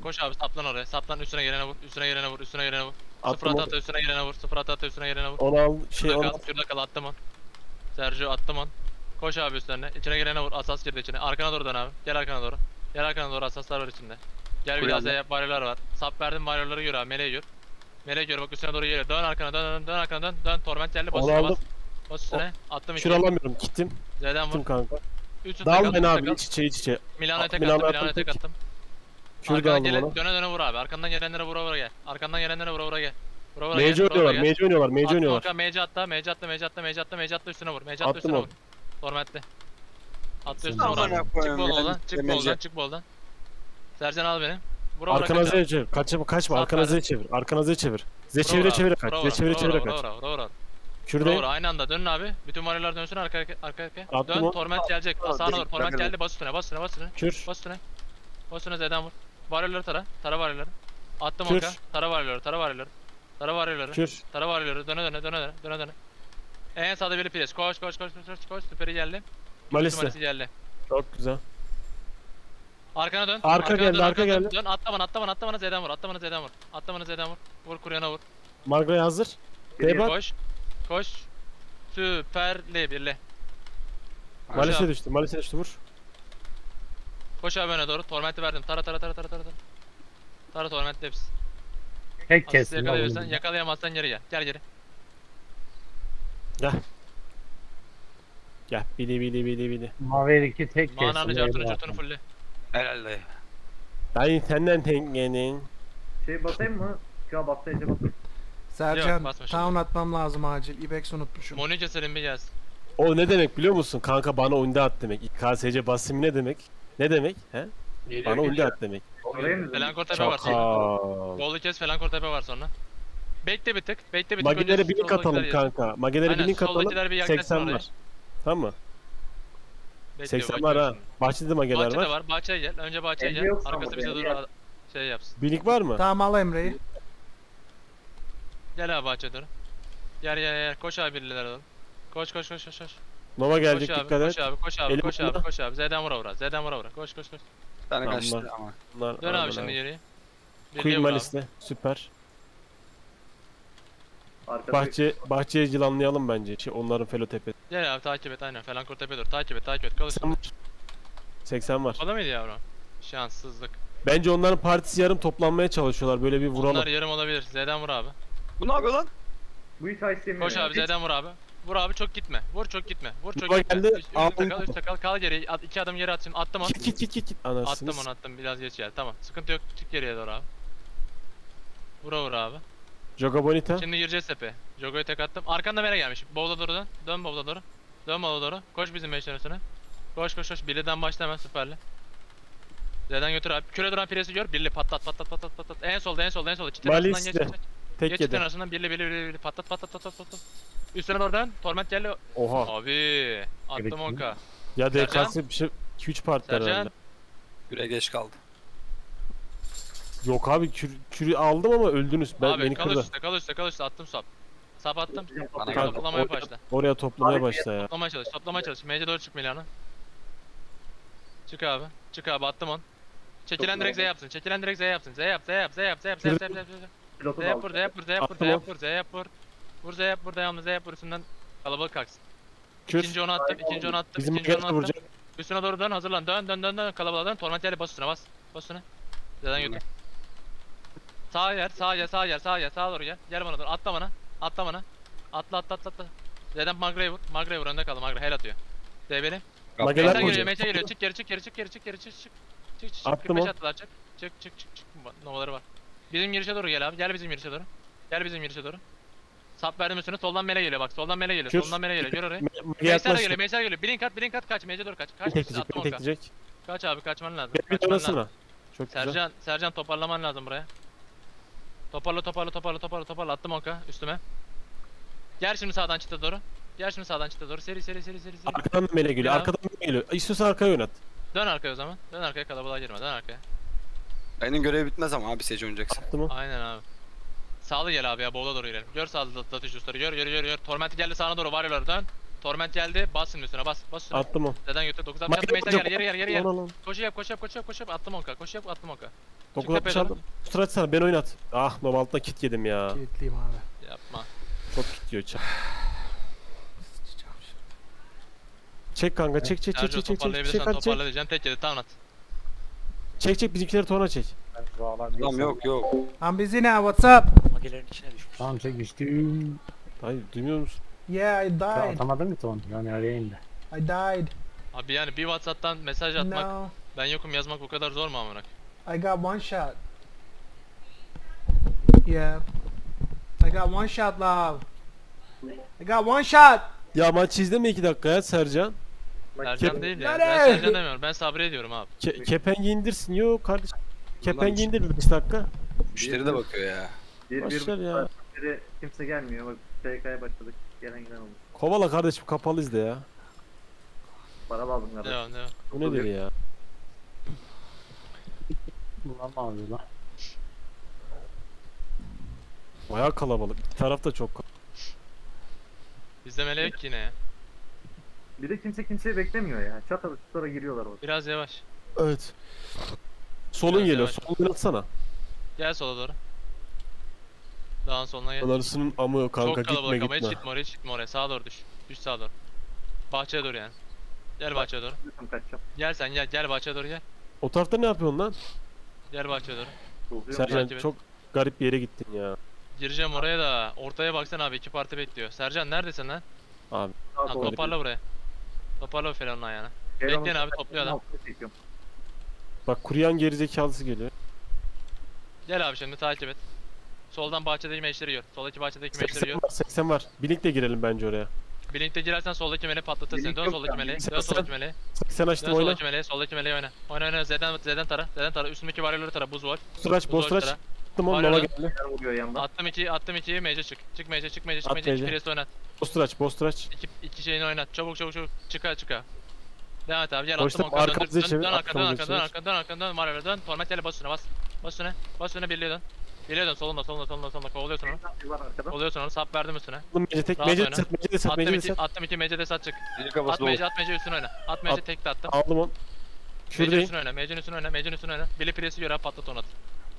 Koş abi saplan oraya. Saplan üstüne gelene vur. Üstüne gelene vur. Üstüne gelene vur. Sıfır Attım ata üstüne gelene vur. Sıfır ata üstüne gelene vur. onu al. Şurada kal attım on. Sergio attım on. Koş abi üstlerine. İçine gelene vur. Asas girdi içine. Arkana doğru dön abi. Gel arkana doğru. Gel arkana doğru asaslar var içinde. Gel biraz da varyolar var. Sap verdim varyoları gör abi. Meleği gör. Meleği gör bak üstüne doğru geliyor. Dön arkana dön arkana dön. Dön torment geldi bas üstüne bas. Bas üstüne. Attım Şunu alamıyorum. Gittim. Z'den vur. Gittim kanka. Üstü Dal ben abi iç içe. Milano'ya tek attım. Milano'ya tek attım. Şurada aldım onu. Döne vur abi. Arkandan gelenlere vura gel. Arkandan gelenlere vura gel. Mage oynuyorlar. Mage attı üstüne vur. Mage attı üstüne vur. Torment'te. Attı üstüne vur abi. Çık boldan. Sercan al beni. Arkana Z çevir. Kaçma. Arkana Z çevir. Arkana Z çevir. Z çevire kaç. Z çevire kaç. Şurada aynı anda dönün abi. Bütün varyolar dönsün arka. Dön torment gelecek. Sağına doğru. Torment geldi. Bas üstüne. Kür. Bas üstüne Z'den vur. Varyoları tara. Tara varyoları. Attım oka. Tara varyoları. Tara varyoları. Döne. En sağda biri pres. Koş. Süperi geldi. Malisi geldi. Çok güzel. Arkana dön. Arka geldi. Dön. Atla bana Z'den vur. Atla bana Z'den vur. Vur kuryana vur. Margra'ya hazır. Debat. Koş. Süperli birli. Malise düştü vur. Koş abi öne doğru. Torment'i verdim. Tara. Tara torment'le hepsi. Tek kesin. Yakalayamazsan geri gel. Gel geri. Gel. Bili. Mavi 2 tek kesin. Mananı cartını fulle. Helal dayı. Dayı senden tengenin. Basayım mı? Şu an basayınca basayım. Sercan, basma town atmam lazım acil. Ibex unutmuşum. Monica senin bir gelsin. O ne demek biliyor musun? Kanka bana oyunda at demek. KSC basım ne demek? Ne demek? He? Bana oyunda at demek. Felankor tepe var. Çakal. Bolu kes Felankor tepe var sonra. Bekle bir tık. Magelere bir link atalım kanka. Magelere bir link atalım. 80 var. Tamam mı? 80 var ha. Bahçede mageler var. Bahçeye gel. Önce bahçeye gel. Arkası bize doğru şey yapsın. Bir link var mı? Tamam al Emre'yi. Gel abi bahçeye doğru. Gel. Koş abi birilere doğru. Koş. Nova gelecek dikkat et. Koş abi. Z'den vura. Koş. Bir tane kaçtı ama. Dön abi şimdi geriye. Queen Malis'te. Süper. Bahçeye yılanlayalım bence. Onların felo tepe. Gel abi takip et aynen. Felankor tepe dur. Takip et. Kal üstünde. 80 var. O da mıydı yavrum? Şanssızlık. Bence onların partisi yarım toplanmaya çalışıyorlar. Böyle bir vuralım. Onlar yarım olabilir. Z'den vur abi. Bu ne yapıyor lan? Bu hiç istemiyor. Koş abi Z'den vur abi. Vur abi çok gitme. Vur çok gitme. Geldi. Üstte kal. Kal geri. 2 adım geri at şimdi. Attım onu. Git. Anasınız. Attım. Biraz geç geldi. Tamam. Sıkıntı yok. Çık geriye doğru abi. Vur abi. Joga Bonita. Şimdi gireceğiz tepe. Jogo'yu tek attım. Arkanda Mere gelmiş. Bowl'a doğru dön. Dön Bowl'a doğru. Koş bizim meşlerin üstüne. Koş. Birli'den başla hemen süperli. Z'den götür abi. Küre duran piresi gör. Birli patlat. En solda. Çitin arasından geç. Tek Çitin arasından birli patlat. Üstüne doğru dön. Torment geldi. Oha. Abi. Attım 10k. Ya DK'sı bir şey 2-3 partiler herhalde. Güre geç kaldı. Yok abi kürü aldım ama öldünüz. Beni kırdı. Kal üstte attım sap. Sap attım. Bana Toplamaya başla. Oraya toplamaya başla ya. Toplamaya çalış. Mece doğru çık Milano. Çık abi attım on. Çekilen direkt Z yapsın. Z yap. Vur Z yap vur üstünden kalabalık kalksın. İkinci onu attım. Bizim vuracak. Üstüne doğru dön hazırlan. Dön kalabalığa dön. Torment yerle bas üstüne bas. Z'den götür. Sağa doğru gel. Gel bana doğru. Atla bana. Atla. Z'den Magra'ya vur. Önde kaldı. Magra hel atıyor. DB'li. Meçe geliyor. Çık geri. Çık. Attım 45 attılar çık. Çık. Novaları var. Bizim girişe doğru gel abi. Gel bizim girişe doğru. Sap verdim üstüne. Soldan mele geliyor bak. Soldan mele geliyor. Gör oraya. Meçer geliyor. Blink at kaç. Mece doğru kaç. Tekleyecek. Kaç abi kaçman lazım. Bir donasana. Çok güzel. Sercan toparlaman lazım buraya. Toparla. Attım onka üstüme. Gel şimdi sağdan çite doğru. Seri. Arkadan mele geliyor. İstiyorsan arkaya oynat. Dön arkaya o zaman. Dön arkaya kalabalığa girme. Dön arkaya. Benim görevi bitmez ama abi Sage oynayacaksın. Attı mı? Aynen abi. Sağlı gel abi ya. Bowl'a doğru girelim. Gör sağlı atış üstleri. Gör. Torment geldi sağına doğru. Varyoları dön. Torment geldi. Basın üstüne bas. Üstüne. Attım o. Neden götür? 9 60 metre gel. Geri. Koşu yap. Attım onka. 960 tepeye aldım. Kusura açsana ben oynat. Ah Nova altına kit yedim ya. Kilitliyim abi. Yapma. Çok kit yiyor çak. Sıçacağım şimdi. Çek kanka çek çek çek Sergio çek çek çek toparlayabilirsen hadi çek. toparla diyeceğim. Tek yedi tamam at. Çek çek bizimkileri tona çek. Tamam yok yok. I'm busy now, what's up? Magelerin içine düşmüş. Tamam çekmiştim. Hayır duymuyor musun? Yeah, I Ya died. atamadın mı ton? Yani araya indi. I died. Abi yani bir WhatsApp'tan mesaj atmak, No. ben yokum yazmak bu kadar zor mu amına? I got one shot. Yeah. I got one shot, love. I got one shot. Ya maç izleme 2 dakika ya Sercan. Sercan değil ya. Nereye? Ben Sercan demiyorum. Ben Sabri ediyorum abi. Kepengi indirsin. Yok kardeşim. Kepengi indir 5 dakika. Müşteri de bakıyor ya. Bir Başlar ya. biri kimse gelmiyor. Bak PK'ya başladık. Gelen giden oldu. Kovala kardeşim kapalı izle ya. Para lazım ya. Devam. Bu nedir ya? Ulan ne yapıyor lan? Bayağı kalabalık. Bir taraf da çok kalabalık. Bizde mele yok ki yine ya. Bir de kimse kimseyi beklemiyor ya. Çatalı çutlara giriyorlar orada. Biraz yavaş. Evet. Solun Biraz geliyor. yavaş. Solun atsana. Gel sola doğru. Dağın soluna gel. Anasının amı kanka Çok kalabalık gitme ama hiç gitme. gitme oraya, hiç gitme oraya. Sağa doğru düş. Düş sağa doğru. Bahçeye doğru yani. Gel bahçeye doğru. Tam kaçacağım. Gel sen gel bahçeye doğru gel. O tarafta ne yapıyorsun lan? Gel bahçeye doğru. Bozuyor. Sercan takip et. çok garip bir yere gittin ya. Gireceğim oraya da. Ortaya baksana abi, iki parti bekliyor. Sercan neredesin lan? Abi. Sağa Ha, doğru. toparla buraya. Toparla o Felan'ın ayağını. Gel Bekleyin onu- abi, topluyor adam. Altına çekiyorum. Bak kuruyan gerizekalısı geliyor. Gel abi şimdi takip et. Soldan bahçedeki meşleri gör. Soldaki bahçedeki meşleri 80 gör. var 80 var. Blink'le girelim bence oraya. Blink'te girersen soldaki meleği patlatır seni. Blink Dön yok soldaki ya. meleği. Blink Dön sen- soldaki meleği. 80 Dön açtım oyna. soldaki meleği. Soldaki meleği oyna. Oyna. Z'den tara. Z'den tara. Üstündeki varyoları tara. Buz var. Bostraç bostraç. tara. Attım onu Var Nova ya. geldi. Yer vuruyor yandan. Attım 2'yi. Mage'e çık. Çık Mage'e çık. At İki Mage'e. presi oynat. Bostraç. İki şeyini oynat. Çabuk. Çıka. Devam et abi. Gel Boşta attım onka. arkanıza çevir, Dön arkanıza arkadan. Dön. Varyoları dön. Torment gel bas üstüne bas. Bas üstüne birliğe dön. Birliğe dön. Solunda. Kovalıyorsun onu. Var arkada. Kovalıyorsun onu. Sap verdim üstüne. Oğlum Mece tek Rahat Mece oyna. de sat Mece de sat Mece de sat. Attım 2 Mage'e de sat çık. Bir At kafası dolu. Mage üstüne oyna. At Mage At. tek de attım. Aldım onu. Mage'in Şuradayım. üstüne oyna. Mage'in üstüne oyna. Billy Priest'i göre patlat onu at.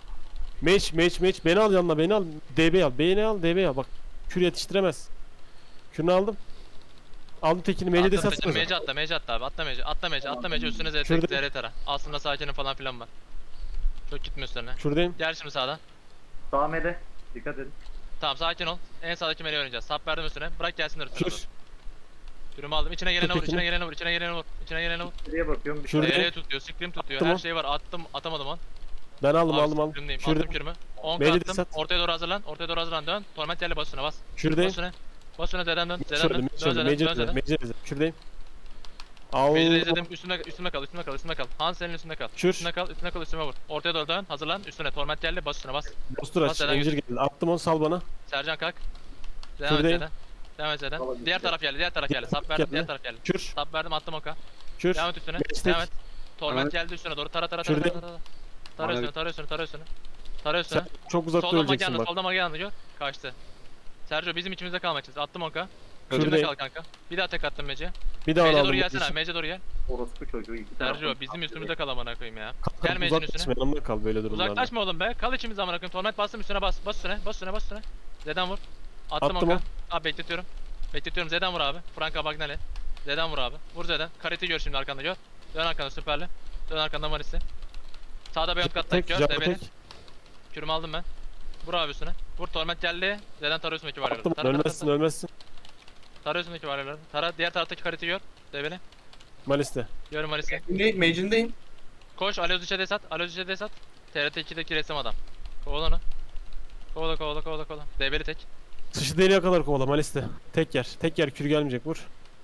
Meç. Beni al yanına beni al. DB al. Beni al DB al. Bak. Kür yetiştiremez. Kürünü aldım. Aldım tekini Mece de Attım satsana. Mage attı abi. Atla Mage üstüne Şurada. ZR tara. Aslında sakinin falan filan var. Çok gitme üstlerine. Şuradayım. Gel şimdi sağdan. Sağ mele. Dikkat edin. Tamam sakin ol. En sağdaki meleği oynayacağız. Sap verdim üstüne. Bırak gelsinler üstüne. Kür. Kürümü aldım. İçine gelene vur. tekini. İçine gelene vur. Nereye bakıyorum? Bir Şurada. Nereye tutuyor? Scream tutuyor. Attım Her o. şey var. Atamadım on. Ben aldım. Scream'deyim. Şurada. Attım kürümü. 10 Mage'e de attım. sat. Ortaya doğru hazırlan. Dön. Torment yerle bas üstüne bas. Şuradayım. Bas üstüne Z'den dön. Şurada Mece de Mece de. Şuradayım. Al. Meclise izledim. Üstüme kal. Hans senin üstünde kal. Şur. Üstüne kal, üstüme vur. Ortaya doğru dön. Hazırlan. Üstüne torment yerle bas üstüne bas. Bostraç. Bas, Eren Encir geldi. Attım onu sal bana. Sercan kalk. Şuradayım. Devam et Z'den. Tamam, Diğer taraf geldi. Sap verdim. geldi. Diğer taraf geldi. Kür. Sap verdim. Attım oka. Kür. Devam et üstüne. Geçtik. Devam et. Torment Evet. geldi üstüne doğru. Tara. Şuradayım. Tara üstüne. Sen çok uzakta Solda öleceksin Magia'nda. bak. Solda Magia'nda gör. Kaçtı. Sergio bizim içimizde kalmak için. Attım oka. Üstünde Şuradayım. kal kanka. Bir daha tek attım Mece. Bir daha Mece aldım. doğru gelsene abi. Mece doğru gel. orospu çocuğu. iki Sergio taraftan. bizim üstümüzde kal amına koyayım ya. Kanka, Gel Mage'in uzaklaşma, üstüne. yanımda kal böyle durumlarda. Uzaklaşma oğlum be. Kal içimizde amına koyayım. Torment bastım üstüne bas. Bas üstüne. Z'den vur. Attım Attım oka. Abi bekletiyorum. Z'den vur abi. Franka Bagnale. Z'den vur abi. Vur Z'den. Kareti gör şimdi arkanda gör. Dön arkanda süperli. Dön arkanda Maris'i. Sağda Beyond kattan gör. Tek. DB'li. Kürümü aldım ben. Vur abi üstüne. Vur Torment geldi. Z'den tara üstündeki var. Attım. Ölmezsin. Tara üstündeki var. Tara diğer taraftaki kareti gör. DB'li. Malis'te. Gör Maris'i. Mage'indeyim. Koş Aloz 3'e de sat. TRT 2'deki resim adam. Kovala onu. Kovala. DB'li tek. Sıçı deliğe kadar kovala Malis'te. Tek yer kür gelmeyecek vur.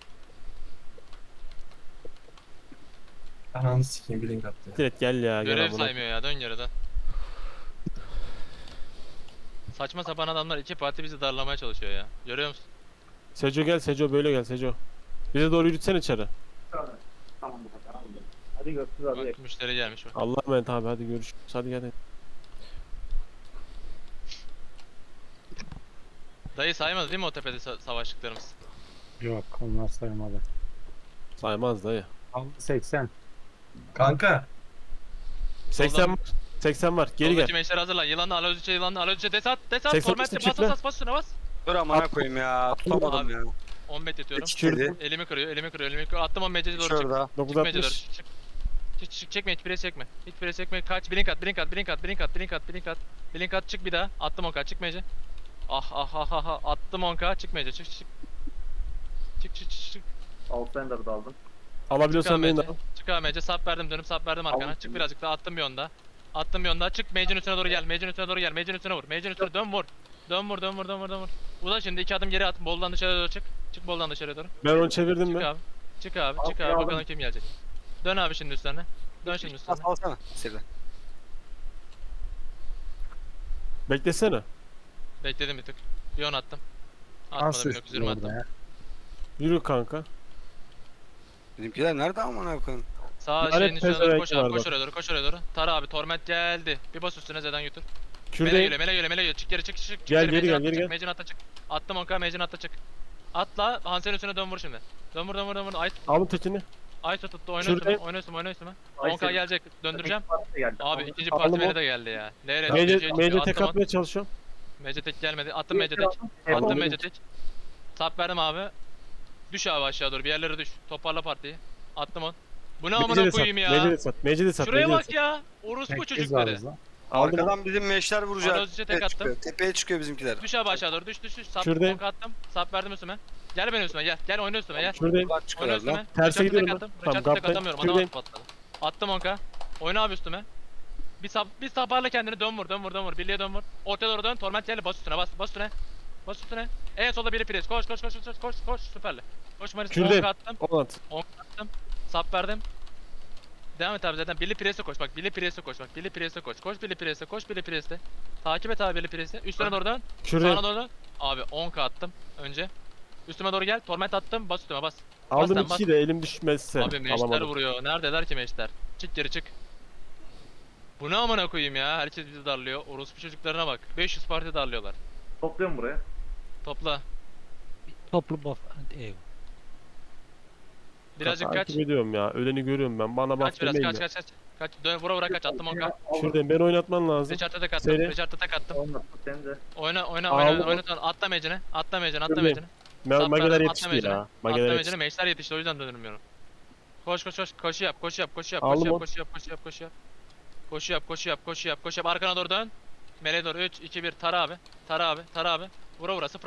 Ananı sikeyim blink attı. Direkt gel ya. Gel Görev abone. saymıyor ya, dön geri dön. Saçma sapan adamlar iki parti bizi darlamaya çalışıyor ya. Görüyor musun? Seco gel Seco böyle gel Seco. Bize doğru yürütsene içeri. Tamam bu kadar. Hadi görüşürüz abi. Bak müşteri gelmiş bak. Allah'a emanet abi hadi görüşürüz. Hadi gel. Dayı saymaz değil mi o tepede savaştıklarımız? Yok onlar saymadı. Saymaz dayı. 80. Kanka. 80 var. 80 var. Geri gel. Soldaki meşleri hazırla. Yılanla Alözüç'e yılanla Alözüç'e desat. 80 Torment'e üstü bas çiftle. bas üstüne bas. Dur amına koyayım ya. Tutamadım Abi. ya. 10 bet yatıyorum. Çekildi. Elimi kırıyor. Attım 10 meceli doğru çık. Şurada. Çık meceli doğru 960. çık. Çık çekme, hiç pres çekme. Hiç pres çekme. Kaç, blink at, çık bir daha. Attım 10k, çık mece. Attım 10k, çık mece, çık. Çık. Outlander'ı da aldım. Alabiliyorsan beni de al. Çık AMC, sap verdim, dönüp sap verdim arkana. Aldım. Çık birazcık daha, attım bir onda. Çık mage'in üstüne doğru gel. Mage'in üstüne vur. Mage'in üstüne dön vur. Ulan şimdi 2 adım geri at. Boldan dışarıya doğru çık. Çık boldan dışarıya doğru. Ben onu çevirdim Çık mi? abi. Çık abi. aldım. Bakalım kim gelecek. Dön abi şimdi üstlerine. Dön şimdi üstlerine. Alsana. Sirle. Beklesene. Bekledim bir tık. Bir 10 attım. Atmadım, Nasıl 1920 attım. ya? Yürü kanka. Bizimkiler nerede amına koyayım? Sağ Lanet şeyin üstüne doğru pezevenk koş abi. var Koş bak. oraya doğru. Tara abi, torment geldi. Bir bas üstüne, Z'den götür. Kürdeyim. Mele geliyor. Çık geri. Gel, geri gel. Mecin atta çık. Attım 10k, Mecin atta çık. Atla, Hansel'in üstüne dön vur şimdi. Dön vur. Alın tekini. Ayso tuttu, oyna Şuradayım. üstüme. Ayso. 10k gelecek, döndüreceğim. Geldi. Abi ikinci Aldım parti o. beni de geldi ya. Mece tek atmaya çalışıyorum. Mece tek gelmedi. Attım Mece tek. Attım Mece tek. Tap verdim abi. Düş abi aşağı doğru, bir yerlere düş. Toparla partiyi. Attım on. Bu ne amına koyayım ya. Mece de sat. Şuraya bak ya. Orospu Tek çocukları. varız lan. Aldım. Arkadan bizim meşler vuracak. Anozic'e tek Tepeye attım. çıkıyor. Tepeye çıkıyor bizimkiler. Düş abi aşağı doğru. Düş. Sap Şuradayım. 10k attım. Sap verdim üstüme. Gel benim üstüme, gel. Gel oyna üstüme, gel. Şuradayım. Bak Oyna çıkarız lan. üstüme. Terse Richard'ı gidiyorum tek ben. attım. Tamam, Richard'ı tek Gap'ten atamıyorum. şuradayım. Adam patladı. Attım 10k. Oyna abi üstüme. Bir saparla kendini, dön vur. Birliğe dön vur. Ortaya doğru dön. Torment geldi. Bas üstüne. En solda biri pres. Koş. Süperli. Koş Maris. Şuradayım. 10k attım. 10 at. Sap verdim. Devam et abi zaten. Billy Pres'e koş bak. Billy Pres'e koş. Koş Billy Pres'e. Takip et abi Billy Pres'e. Üstüne doğru dön. Şuraya. Sağına doğru dön. Abi 10k attım önce. Üstüme doğru gel. Torment attım. Bas üstüme bas. Aldım Bas sen, 2'yi de elim düşmezse. Abi meşler Alamadım. vuruyor. Neredeler ki meşler? Çık geri çık. Bu ne amına koyayım ya? Herkes bizi darlıyor. Orospu çocuklarına bak. 500 parti darlıyorlar. Topluyorum buraya. Topla. Toplum of ev. Birazcık kaç. Takip ediyorum ya. Öleni görüyorum ben. Bana bak Kaç biraz, demeyin ya. kaç. Dön vura kaç. Attım 10k. Şuradayım. Beni oynatman lazım. Richard'a tek Seri. attım. Olmadı. Sen de. Oyna. Atla mecine. Şuradayım. Mageler Atla yetişti mecine. ya. Mageler Atla yetişti. mecine, meşler yetişti, o yüzden dönülmüyorum. Koş. Koşu yap. Arkana doğru dön. Meleğe doğru 3, 2, 1. Tara abi. Vura. Sıfır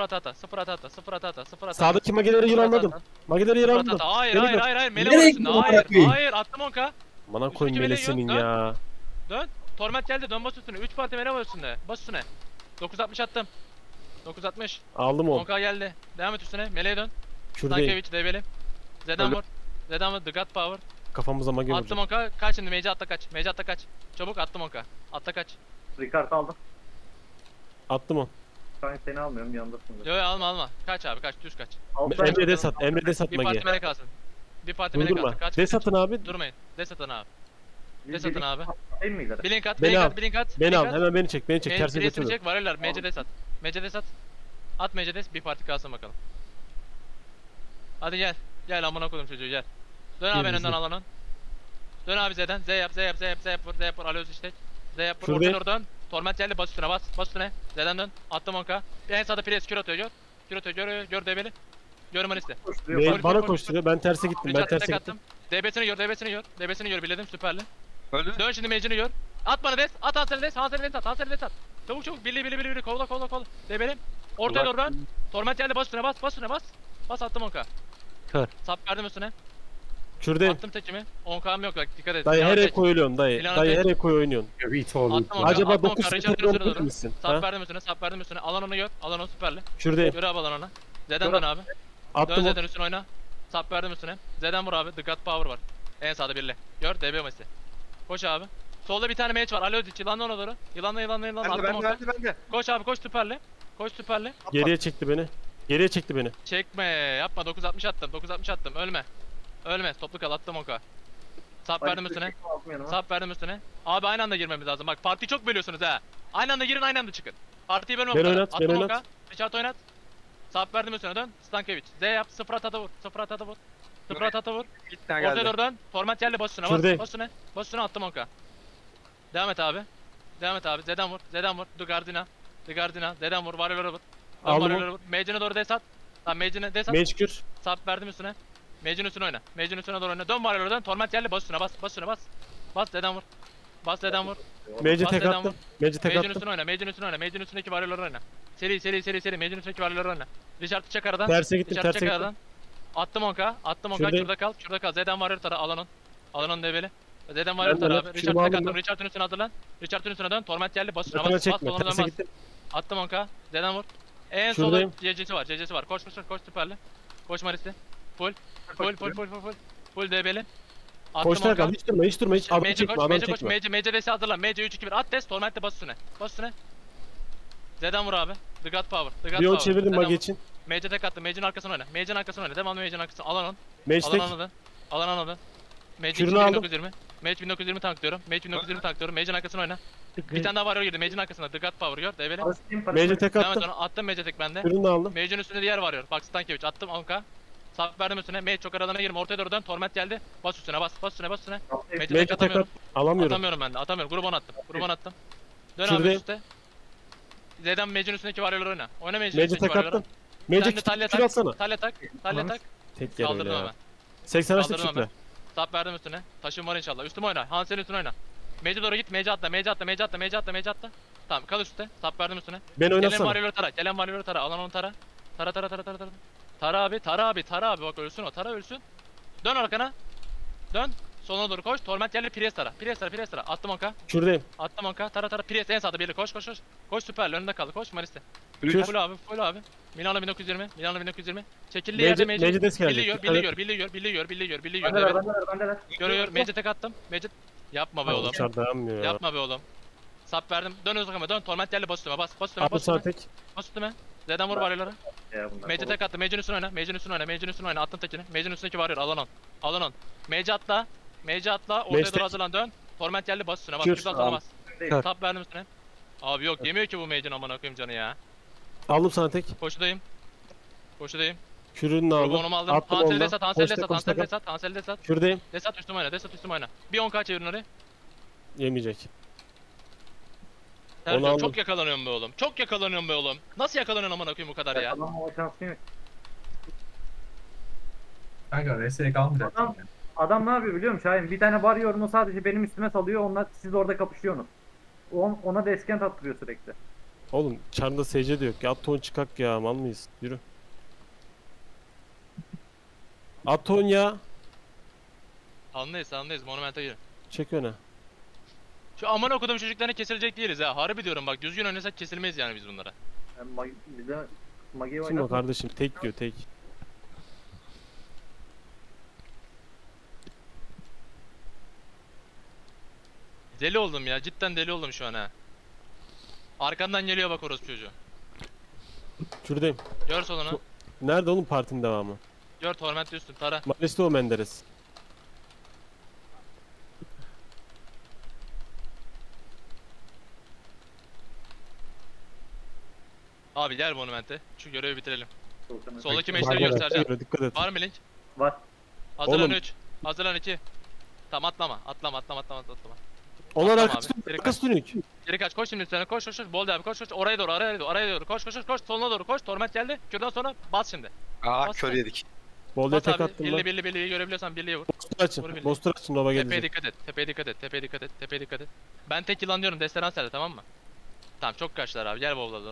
ata. Sağdaki mageleri yılanladım. Mageleri yılanladım. Hayır. Geri dön. Mele Nereye vurursun. gidiyorsun amına koyayım? Hayır. Attım 10k. Bana Üstündeki koyun meleği senin yok, ya. Dön. Torment geldi. Dön bas üstüne. 3 parti mele var üstünde. Bas üstüne. 960 attım. 960. Aldım onu. 10k geldi. Devam et üstüne. Meleğe dön. Şuradayım. Stankiewicz DB'li. Z'den vur. The God Power. Kafamıza mage Attım vuracak. 10k. Kaç şimdi? Mage atla kaç. Çabuk attım 10k. Atla kaç. Ricard aldım. Attım onu. Kanka seni almıyorum yanındasın. Yo alma. Kaç abi, düz kaç. Emre de sat. Emre de sat Bir mage. parti melek alsın. Bir parti melek Durdurma. alsın. Kaç. De satın abi. Durmayın. De satın abi. Biz Satın abi. Değil mi ileri? Blink at. Beni al. Blink at. Beni al. Hemen beni çek. Beni çek. Tersi Terse götürün. götürecek. Varırlar. Mece de sat. At Mece de. Bir parti kalsın bakalım. Hadi gel. Gel amına koydum çocuğu, gel. Dön abi önden alanın. Dön abi Z'den. Z yap. Alıyoruz işte. Z yap. Şuradayım. Ortaya doğru dön. Torment geldi. Bas üstüne. Z'den dön. Attım 10k. Bir en sağda pres kür atıyor. Gör DB'li. Gör Manis'te. Bana koşturuyor. Ben terse gittim. Ben terse tek gittim. attım. DB'sini gör. Biledim, süperli. Öldü. Dön şimdi Mage'ini gör. At bana des. At Hansel'i des. At. Çabuk. Bili. Kovala. DB'li. Ortaya doğru dön. Torment geldi. Bas üstüne. Bas attım 10k. Kör. Sap verdim üstüne. Şuradayım. Attım tekimi. 10k'm yok bak, dikkat et. Dayı Yalnız her tek. ekoyu oynuyorsun dayı. İlhan'a Dayı tek. her ekoyu oynuyorsun. Ya bir it oğlu. Attım onu. Acaba Attım 9 onu, süper Richard'ın olabilir üstüne misin? Sap Ha? verdim üstüne. Alan onu gör. Alan onu süperli. Şuradayım. Gör abi alan ona. Z'den dön abi. Dön Attım onu. Z'den üstüne oyna. Sap verdim üstüne. Z'den vur abi. The God Power var. En sağda birle. Gör DB masi. Koş abi. Solda bir tane mage var. Aliozic yılanla ona doğru. Yılanla. Attım onu. Bende. Koş abi, koş süperli. Geriye çekti beni. Çekme. Yapma. 960 attım. Ölme. Toplu kal. Attım 10k. Sap verdim üstüne. Abi aynı anda girmemiz lazım. Bak partiyi çok bölüyorsunuz ha. Aynı anda girin, aynı anda çıkın. Partiyi bölme. Ben bu kadar. oynat, Attım ben 10k. oynat. Richard oynat. Sap verdim üstüne, dön. Stankiewicz. Z yap. Sıfır ata vur. Git ne Ortaya geldi. doğru dön. Torment geldi. Bas üstüne. Şuradayım. Bas üstüne. Attım 10k. Devam et abi. Devam et abi. Z'den vur. Z'den vur. Dugardina. Dugardina. Z'den vur. Varyolara vur. Dön Aldım varyolara vur. Mage'ine doğru desat. Tamam Mage'ine desat. Mage kür. Sap verdim üstüne. Mage'in üstüne oyna. Mage'in üstüne doğru oyna. Dön varyolara dön. Torment yerli bas üstüne bas. Bas üstüne bas. Bas Z'den vur. Bas Z'den vur. Mage'e Bas tek Z'den attım. vur. Mage'e tek Mage'in attım. üstüne oyna. Mage'in üstüne oyna. Mage'in üstündeki varyolara oyna. Seri. Mage'in üstündeki varyolara oyna. Richard çek aradan. Terse gittim, Richard terse çek gittim. aradan. Attım 10k. Attım 10k. Şuradayım. Şurada kal. Şurada kal. Z'den varıyor tara. Alanın. Alanın develi. Z'den varıyor Ben tara de abi. şunu Richard'ı tek aldım attım. ben. Richard'ın üstüne hazırlan. Richard'ın üstüne dön. Torment yerli bas üstüne Yakına bas. Bas çekme. soluna dön Terse bas. gittim. Attım 10k. Z'den vur. En solda Şuradayım. CC'si var. CC'si var. Koş süperli. Koş Maris'te. Full DB'li. Attım Koştarak 10k. al. Hiç durma. Hiç durma. Hiç adam Mage çekme. koş, Adam Mage koş, çekme. Mage desi hazırlan. Mage 3 2 1 at des, Torment'te bas üstüne. Bas üstüne. Z'den vur abi. The God Power. The God Bir yol Power. çevirdim Z'den mage vur. için. Mage'e tek attım. Mage'in arkasına oyna. Mage'in arkasına oyna. Devamlı Mage'in arkasına. Alan on. Mage tek. Alan anladı. Alan anladı. Mage Kürünü aldım. 1920. Mage 1920 tanklıyorum. Mage 1920 tanklıyorum. Mage'in arkasına oyna. Bir tane daha var girdi. Mage'in arkasına. The God Power gör. Develi. Mage'e tek Devam et attım. ona. Attım Mage'e tek bende. Ürünü aldım. Mage'in üstünde diğer varıyor. Bak Stankiewicz. Attım 10k. Sap verdim üstüne. Mage çok aralarına girme. Ortaya doğru dön. Torment geldi. Bas üstüne bas. Bas üstüne bas üstüne. Mage'e Mage'e tek tek atamıyorum. alamıyorum. Atamıyorum ben de. Atamıyorum. Grubon attım. Grubon attım. Dön abi Şuradayım. üstte. Z'den Mage'in üstündeki varyoları oyna. Oyna Mage'in Mage'e üstündeki tek varyoları. attım. Mage'e Sen de talya kür tak. atsana. Talya tak. Talya tak. Tek yer öyle Kaldırdım ya. hemen. 80 açtım Kaldırdım çıktı. hemen. Tap verdim üstüne. Taşım var inşallah. Üstüme oyna. Hansel'in üstüne oyna. Mage'e doğru git. Mage'e atla. Mage'e atla. Tamam kal üstte. Tap verdim üstüne. Ben Gelen oynasana. varyoları tara. Gelen varyoları tara. Alan onu tara. Tara. Tara abi. Bak ölsün o. Tara ölsün. Dön arkana. Dön. Soluna doğru koş. Torment yerli Priest tara. Priest tara. Attım 10k. Şuradayım. Attım 10k. Tara. Priest en sağda birli. Koş. Koş süperli. Önünde kaldı. Koş Maris'te. Kür. Full abi. Milano 1920. Çekildi Mage- yerde Mage des gelecek. Billy gör. Bendeler. Görüyor. Mage tek attım. Mage yapma be oğlum. Uçar dayanmıyor ya. Yapma be oğlum. Sap verdim. Dön Özkan'a dön. Torment yerli bas üstüme. Bas üstüme. Aldım sana tek. Bas üstüme. Z'den vur varyolara. Ya bunlar. Mage tek attı. Mage'in üstüne oyna. Mage'in üstüne oyna. Attın tekini. Mage'in üstündeki varıyor. Alan on. Mage atla. Ortaya Mage doğru tek. hazırlan dön. Torment yerli bas üstüne. Bas. Kür. Şuradan sonra bas. Kör. Tap verdim üstüne. Abi yok yemiyor ki bu Mage'in amına koyayım canı ya. Aldım sana tek. Koşudayım. Kürünü aldım. Onumu aldım. Attım Hansel ondan. desat. Hansel desat. Kürdeyim. Desat üstüme oyna. Bir 10k çevirin oraya. Yemeyecek. Sergio aldım. çok yakalanıyorum be oğlum. Nasıl yakalanıyorsun amına koyayım bu kadar ya? Tamam o şansın yok. Kanka RS'ye kalmayacak. Adam- Adam ne yapıyor biliyor musun Şahin? Bir tane varıyorunu sadece benim üstüme salıyor. Onlar siz orada kapışıyorsunuz. Ona da eskent attırıyor sürekli. Oğlum çarında SC de yok. Ya at ton çıkak ya. Mal mıyız? Yürü. At ton ya. Anlayız. Monument'a girin. Çek öne. Şu aman okudum çocuklarına kesilecek değiliz ha. Harbi diyorum bak düzgün oynasak kesilmeyiz yani biz bunlara. Yani bize Magi'yi Kim o oynatma. kardeşim? Tek diyor tek. Deli oldum ya. Cidden deli oldum şu an ha. Arkandan geliyor bak orospu çocuğu. Şuradayım. Gör solunu. Nerede oğlum partinin devamı? Gör Torment üstün. Tara. Maalesef o Menderes. Abi gel Monument'e. Şu görevi bitirelim. Sultanı. Soldaki Bak, meşleri bak, göstereceğim. dikkat et. Var mı link? Var. Hazırlan Oğlum. 3. Hazırlan 2. Tamam atlama. Onlar Tamam arkası abi, direkt arkası dönük. Geri kaç koş şimdi üstüne koş. Bol abi koş. Oraya doğru. Koş. Soluna doğru koş. Torment geldi. Kürdan sonra bas şimdi. Aa Bas kör sen. yedik. Bolde Bas tek abi. attım lan. Birliği görebiliyorsan birliği vur. Bostur açın. Vur birliği. Bostur açın. Nova Tepeye gelecek. dikkat et. Tepeye dikkat et. Ben tek yılan diyorum. Desteren sende tamam mı? Tamam çok kaçtılar abi. Gel bowl'a doğru.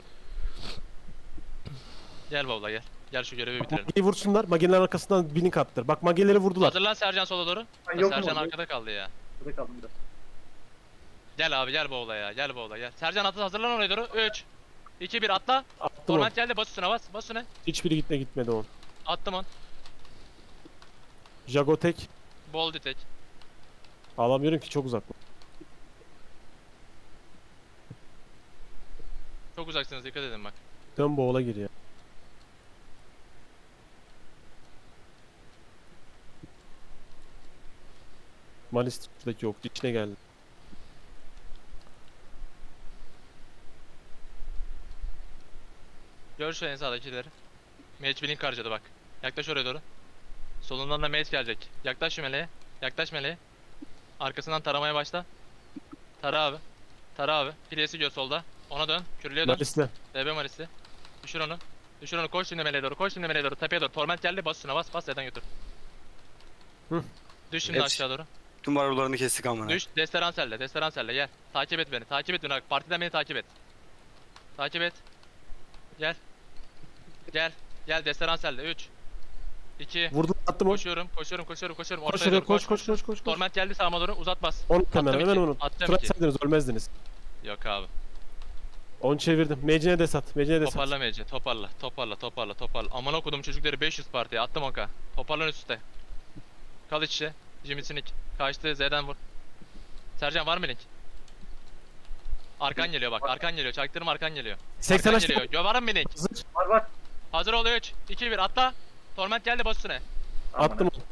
Gel bowl'a gel. Gel şu görevi bitirelim. Mage'yi vursunlar. Mage'lerin arkasından binik attır. Bak Mage'leri vurdular. Hazırlan Sercan sola doğru. Ay, yok mu? Sercan arkada kaldı ya. Burada kaldım biraz. Gel abi gel bowl'a ya. Gel. Sercan atı hazırlan oraya doğru. 3 2 1 atla. Attım onu. Torment geldi. Bas üstüne bas. Bas üstüne. Hiçbiri gitmedi on. Attım on. Jago tek. Boldi tek. Alamıyorum ki çok uzak. Çok uzaksınız dikkat edin bak. Dön boğula gir ya. Malis şuradaki yoktu. İçine geldi. Gör şu en sağdakileri. Mage Blink harcadı bak. Yaklaş oraya doğru. Solundan da Mage gelecek. Yaklaş şu meleğe. Yaklaş meleğe. Arkasından taramaya başla. Tara abi. Tara abi. Filesi gör solda. Ona dön. Kürlüye dön. Maris'le. DB Maris'i. Düşür onu. Düşür onu. Koş şimdi meleğe doğru. Koş şimdi meleğe doğru. Tepeye doğru. Torment geldi. Bas üstüne. Bas. Bas. Z'den götür. Hı. Düş şimdi Hepsi- aşağı doğru. Tüm varyolarını kestik amına. Düş. Desteransel'le. Desteransel'le gel. Takip et beni. Takip et beni. Partiden beni takip et. Takip et. Gel. Gel. Gel Desteransel'le. 3 2 Vurdum attım onu. Koşuyorum. Koşuyorum. Koşuyorum. Koşuyorum. Koş Ortaya şuraya doğru. koş. Torment geldi sağıma doğru. Uzat bas. Onu hemen Attım hemen iki. onu. Attım Fırat iki. saydınız ölmezdiniz. Yok abi. Onu çevirdim. Mecine de sat. Mecine de sat. Toparla Mece. Toparla. Aman okudum çocukları 500 partiye. Attım onka. Toparlan üstte. Kal iç içe. Jimmy Sinik. Kaçtı. Z'den vur. Sercan var mı link? Arkan geliyor bak. Arkan geliyor. Çaktırma arkan geliyor. 80 Arkan açtı. geliyor. Var mı link? Hazır. Var. Hazır ol 3 2 1 atla. Torment geldi bas üstüne. Attım onu.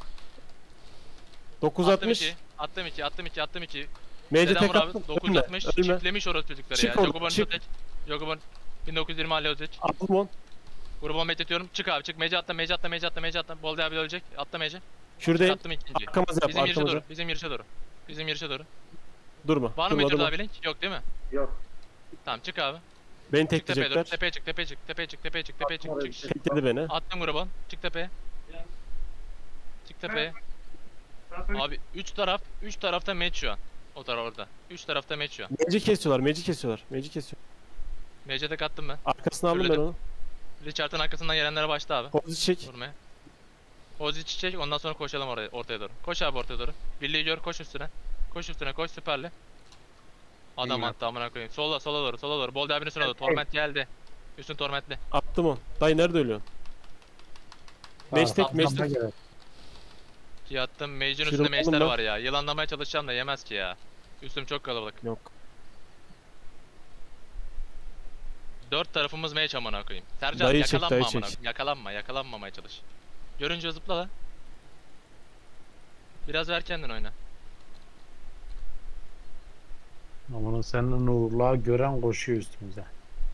960. Attım 2. Mece Z'den tek vur abi. attım. 960. Ölme. Çiftlemiş orası çocukları Çık ya. oradan, Jogobon çık. tek. Jogobon 1920 Halleozic. Attım onu. Grubon bekletiyorum. Çık abi çık. Mece atla. Bolde abi ölecek. Atla Mece. Şuradayım. Attım ikinciyi. Arkamız yap. Bizim yarışa Arkamız doğru. yap. Bizim yarışa doğru. Durma. Var mı Durma, Major'da durma. abi link? Yok değil mi? Yok. Tamam çık abi. Beni Çık tepeye doğru. tekleyecekler. Tepeye çık. Tekledi beni. Attım grubon. Çık tepeye. Çık tepeye. Abi 3 tarafta match şu an. O taraf orada. 3 tarafta match şu an. Meci kesiyorlar. Meci kesiyor. Mec'e kattım ben. Arkasına aldım ben Fırladım. onu. Richard'ın arkasından gelenlere başla abi. Pozi çek. Vurmaya. Ozi çiçek ondan sonra koşalım ortaya doğru. Koş abi ortaya doğru. Birliği gör koş üstüne. Koş süperli. Adam İyi attı amına koyayım. Sola doğru. Bolde abinin üstüne doğru. Torment geldi. Üstün tormentli. Attım onu. Dayı nerede ölüyorsun? Meç tek, meç tek. Ki attım. Mage'in Şurada üstünde mage'ler oğlum var ya. Yılanlamaya çalışacağım da yemez ki ya. Üstüm çok kalabalık. Yok. 4 tarafımız mage amına koyayım. Sercan Dayı çek, yakalanma dayı amına çek. koyayım. Yakalanmamaya çalış. Görünce zıpla la. Biraz ver kendin oyna. Amanın senin uğurluğa gören koşuyor üstümüze.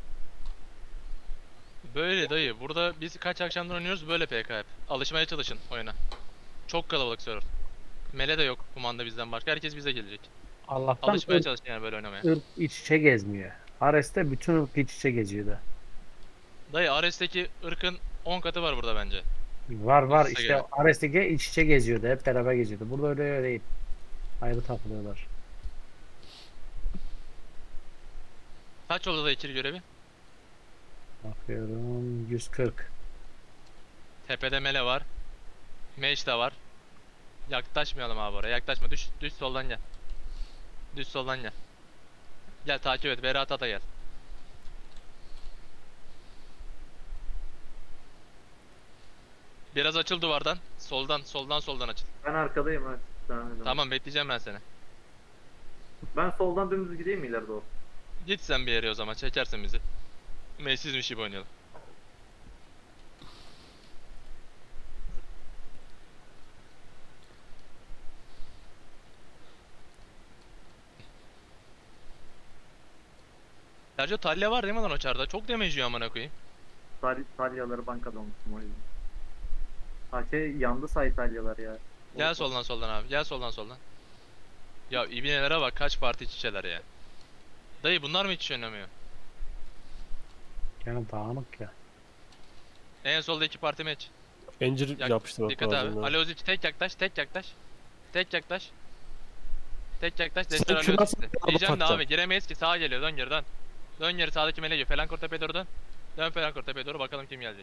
Böyle dayı. Burada biz kaç akşamdır oynuyoruz böyle PK hep. Alışmaya çalışın oyuna. Çok kalabalık server. Mele de yok kumanda bizden başka. Herkes bize gelecek. Allah'tan Alışmaya çalışın yani böyle oynamaya. ırk iç içe gezmiyor. Ares'te bütün ırk iç içe geziyordu. Dayı Ares'teki ırkın 10 katı var burada bence. Var Size işte göre. Ares'teki iç içe geziyordu. Hep beraber geziyordu. Burada öyle değil. Ayrı takılıyorlar. Kaç oldu da ikili görevi? Bakıyorum 140. Tepede Mele var. Mage de var. Yaklaşmayalım abi oraya. Yaklaşma. Düş soldan gel. Düş soldan gel. Gel takip et. Berat Ata gel. Biraz açıl duvardan. Soldan açıl. Ben arkadayım ha. Tamam bekleyeceğim ben seni. Ben soldan dümdüz gideyim mi ileri doğru? Git sen bir yere o zaman. Çekersin bizi. Meclisizmiş gibi oynayalım. Sergio Talya var değil mi lan o çarda? Çok damage yiyor amına koyayım. Talyaları bankada unuttum o yüzden. Ha yandı say Talyalar ya. Gel soldan abi. Gel soldan. Ya ibinelere bak kaç parti iç içeler ya. Dayı bunlar mı iç içe oynamıyor? Yani dağınık ya. En solda 2 parti match. Encir yapıştı bak. Dikkat abi. ağzından. Ali Ozic tek yaklaş. Sen Destek Ali şunu Ozic'te. atsana, Diyeceğim de atacağım. abi giremeyiz ki sağa geliyor dön geri dön. Dön geri sağdaki meleği Felankor tepeye doğru dön. Dön Felankor tepeye doğru bakalım kim gelecek.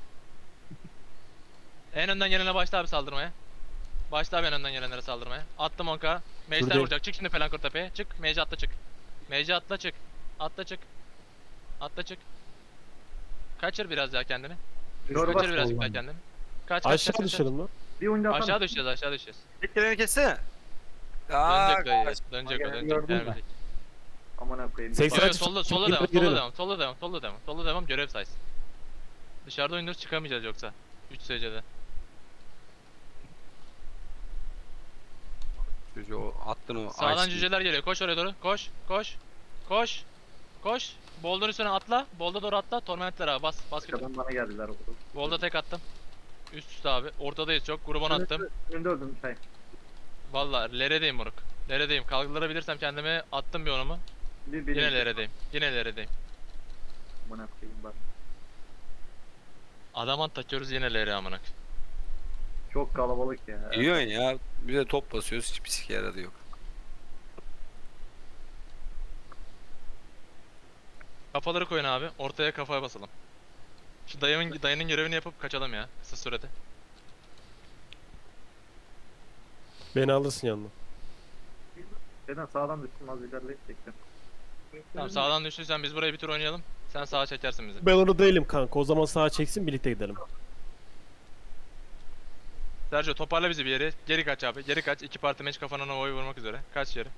En önden gelene başla abi saldırmaya. Başla abi en önden gelenlere saldırmaya. Attım 10k. Mage'ler Şurada- vuracak. Çık şimdi Felankor tepeye. Çık. Mage atla çık. Mage atla çık. Atla çık. Kaçır biraz daha kendini. Doğru Kaçır bas. birazcık daha kendini. Kaç. Aşağı düşelim lan. Bir oyunda atalım. Aşağı düşeceğiz. Teklerini kessene. Dönecek dayı. Bak, Dönecek gördün dönecek. mü? Gelmeyecek. Aman koyayım. 80 Yo, yo, açı- solda girelim. devam görev saysın. Dışarıda oynuyoruz çıkamayacağız yoksa 3 SC'de. Çocuğu attın o. Sağdan Ice cüceler geliyor. Koş oraya doğru. Koş. Boulder'ın üstüne atla. Boulder'a doğru atla. Tormentler abi bas götür. Arkadan bana geldiler. Boulder'a tek attım. Üst üste abi. Ortadayız çok. Grubona attım. Önünde öldüm şey. Valla leredeyim moruk. Leredeyim. Kaldırabilirsem kendime attım bir onumu. Yine LR'deyim. Yine LR'deyim. Bana koyayım bak. Adamant takıyoruz yine LR amına. Çok kalabalık ya. Yiyorsun ya. Bir de top basıyoruz. Hiçbir sike yaradı yok. Kafaları koyun abi. Ortaya kafaya basalım. Şu dayının görevini yapıp kaçalım ya. Kısa sürede. Beni alırsın yanına. Neden sağdan düştüm az ilerleyip çektim. Tamam sağdan düştüysen biz burayı bir tur oynayalım. Sen sağa çekersin bizi. Ben onu değilim kanka. O zaman sağa çeksin birlikte gidelim. Sergio toparla bizi bir yere. Geri kaç abi. Geri kaç. İki parti meç kafana Nova'yı vurmak üzere. Kaç yeri.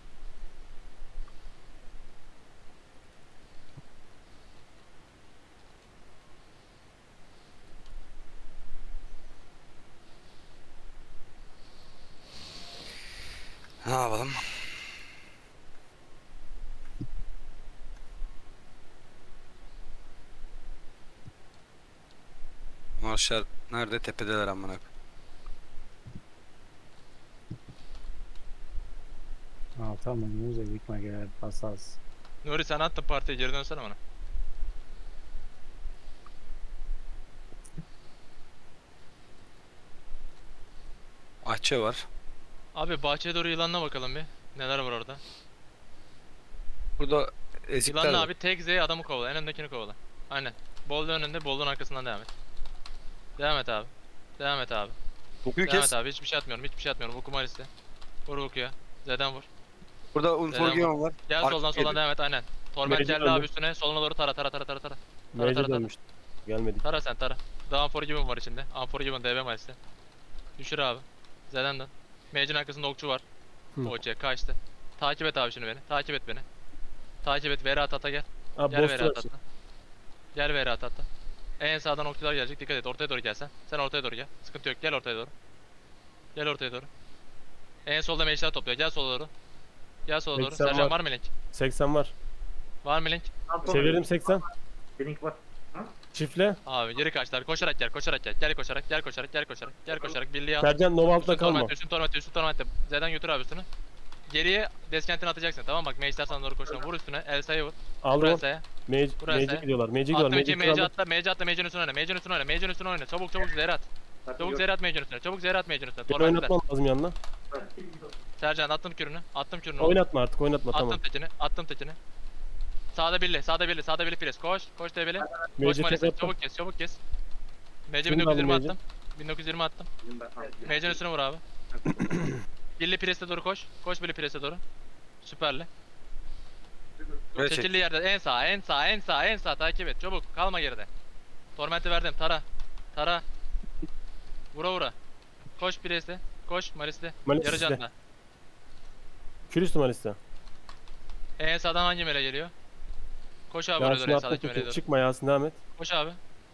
Ne yapalım? Marşlar nerede? Tepedeler amına. Tamam önümüzde büyük mageler pasaz. Nuri sen attın partiye geri dönsene bana. Ahçe var. Abi bahçeye doğru yılanla bakalım bir. Neler var orada? Burada ezikler Yılanla var. abi tek Z adamı kovala. En öndekini kovala. Aynen. Bolda önünde, Bol'un arkasından devam et. Devam et abi. Devam et abi. Hukuyu Devam kes. et abi. Hiçbir şey atmıyorum. Hiçbir şey atmıyorum. Vur Maris'te. Vur Huku'ya. Z'den vur. Burada Unforgiven var. Gel Ark soldan geliyor. devam et aynen. Torment Mecid geldi öldü. abi üstüne. Soluna doğru tara. Mecid tara. dönmüştü. Gelmedik. Tara sen tara. Daha Unforgiven var içinde. Unforgiven DB Maris'te. Düşür abi. Z'den dön. Mage'in arkasında okçu var. Hı. Okçuya kaçtı. Takip et abi şimdi beni. Takip et beni. Takip et. Vera ata gel. Abi Gel boss Vera versin. ata. Gel Vera ata. En sağdan okçular gelecek. Dikkat et. Ortaya doğru gel sen. Sen ortaya doğru gel. Sıkıntı yok. Gel ortaya doğru. Gel ortaya doğru. En solda mage'ler topluyor. Gel sola doğru. Gel sola doğru. 80 Sercan var. var mı link? 80 var. Var mı link? Çevirdim 80. Link var. Çiftle. Abi geri kaçlar. Koşarak gel. Gel koşarak. Birliği al. Sercan Nova altta kalma. Üstün tormente. Z'den götür abi üstünü. Geriye deskentini atacaksın tamam bak. Mage'ler sana doğru koşuyor. Vur üstüne. Elsa'ya vur. Vur Aldım. Elsa'ya. Burası. Mage'e gidiyorlar. Mage'e Attım gidiyorlar. iki Mage'e mage gidiyorlar. atla. Mage'in üstüne oyna. Mage'in üstüne oyna. Çabuk Zerat. Çabuk Zerat mage'in üstüne. Beni Torment'ler. oynatmam lazım yanına. Sercan attım kürünü. Oynatma artık oynatma tamam. Attım tekini. Sağda birli pres. Koş TB'li. Koş Mage'e Maris'e. tek attım. Çabuk kes. Mage'e Şimdi aldım 1920 Mage'i. attım. 1920 attım. Mage'in üstüne vur abi. Birli pres'e doğru koş. Koş birli pres'e doğru. Süperli. Buraya çek. Çekilli yerde en sağ takip et. Çabuk kalma geride. Torment'i verdim. Tara. Vura. Koş pres'e. Koş Maris'te. Maris'te. Yarı canla. Kür üstü Malis'te. En sağdan hangi mele geliyor? Koş abi oraya doğru Yasin en atla sağdaki meleğe kötü. doğru. Çıkma Yasin devam et. Koş abi.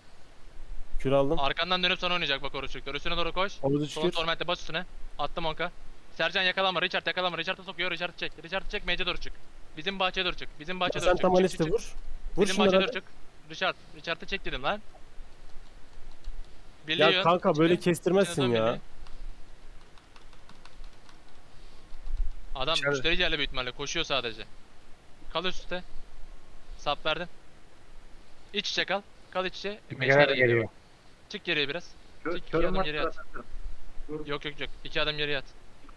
Kür aldım. Arkandan dönüp sana oynayacak bak oruç çocuklar. Üstüne doğru koş. Havuzu Solun çıkır. tormentte bas üstüne. Attım onka. Sercan yakalama. Richard yakalama. Richard'ı sokuyor. Richard'ı çek. Mage'e doğru çık. Bizim bahçeye doğru çık. Sen tam Malis'te vur. Vur Bizim bahçeye şunları. doğru çık. Richard'ı çek dedim lan. Birliği Ya yön. kanka böyle İçine. kestirmezsin İçine dön ya. birliği. Adam İçeride. müşteri geldi büyük ihtimalle. Koşuyor sadece. Kal üstte. Sap verdin. İç içe kal. Kal iç içe. Mageler Mage'ler de geliyor. Çık geriye biraz. İki Körüm adım var. geriye at. Yok. 2 adım geriye at.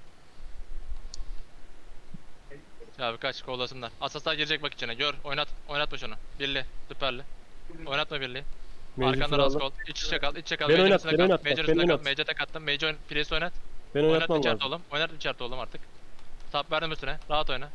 Abi kaç kovalasınlar. Asaslar girecek bak içine. Gör. Oynatma şunu. Birli. Süperli. Oynatma birli. Mage'i Arkandan kür az aldım. kol. İç içe kal. Beni Mage'in oynat, üstüne beni kal. oynat, Mage'in bak, beni üstüne kal. oynat. Mage'e tek attım. Mage Priest oynat. Beni Oynat oynatmam içeride lazım. oğlum. Oynat içeride oğlum artık. Tap verdim üstüne. Rahat oyna.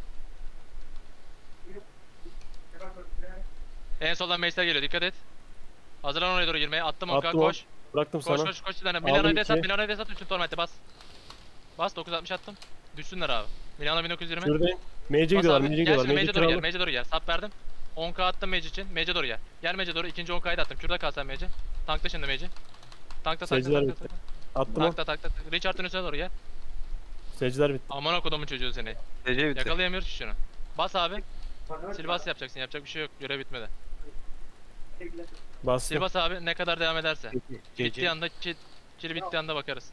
En soldan Mage'ler geliyor. Dikkat et. Hazırlan oraya doğru girmeye. Attım onka. Attım Koş. Bıraktım sana. Koş. Milano'ya desat. iki. Milano'ya desat. Üstün tormente bas. Bas 960 attım. Düşsünler abi. Milano 1920. Şuradayım. Mage'e Bas gidiyorlar. abi. Mage'e Gel gidiyorlar. şimdi Mage'i Mage'e kür doğru gel. aldım. Mage'e doğru gel. Sap verdim. 10k attım Mage için. Mage'e doğru gel. Gel Mage'e doğru. İkinci 10k'yı da attım. Şurada kal sen Mage'e. Tankta şimdi Mage'i. Tankta. Seyirciler bitti. Attım o. Tankta. Richard'ın üstüne doğru gel. Seyirciler bitti. Aman kodumun çocuğu seni. Gece bitti. Yakalayamıyoruz ki şunu. Bas abi. Silbas yapacaksın. Yapacak bir şey yok. Görev bitmedi. Bastım. Silbas abi ne kadar devam ederse. Bittiği anda kill bittiği anda bakarız.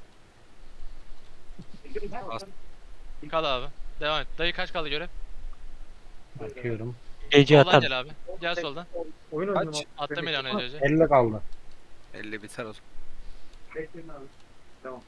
Bas. Kal abi. Devam et. Dayı kaç kaldı görev? Bakıyorum. Gece Soldan atar. gel abi. Gel soldan. Oyun Kaç? oyunu. Attım ilanı önce. 50 kaldı. 50 biter o. Bekleyin abi. Tamam.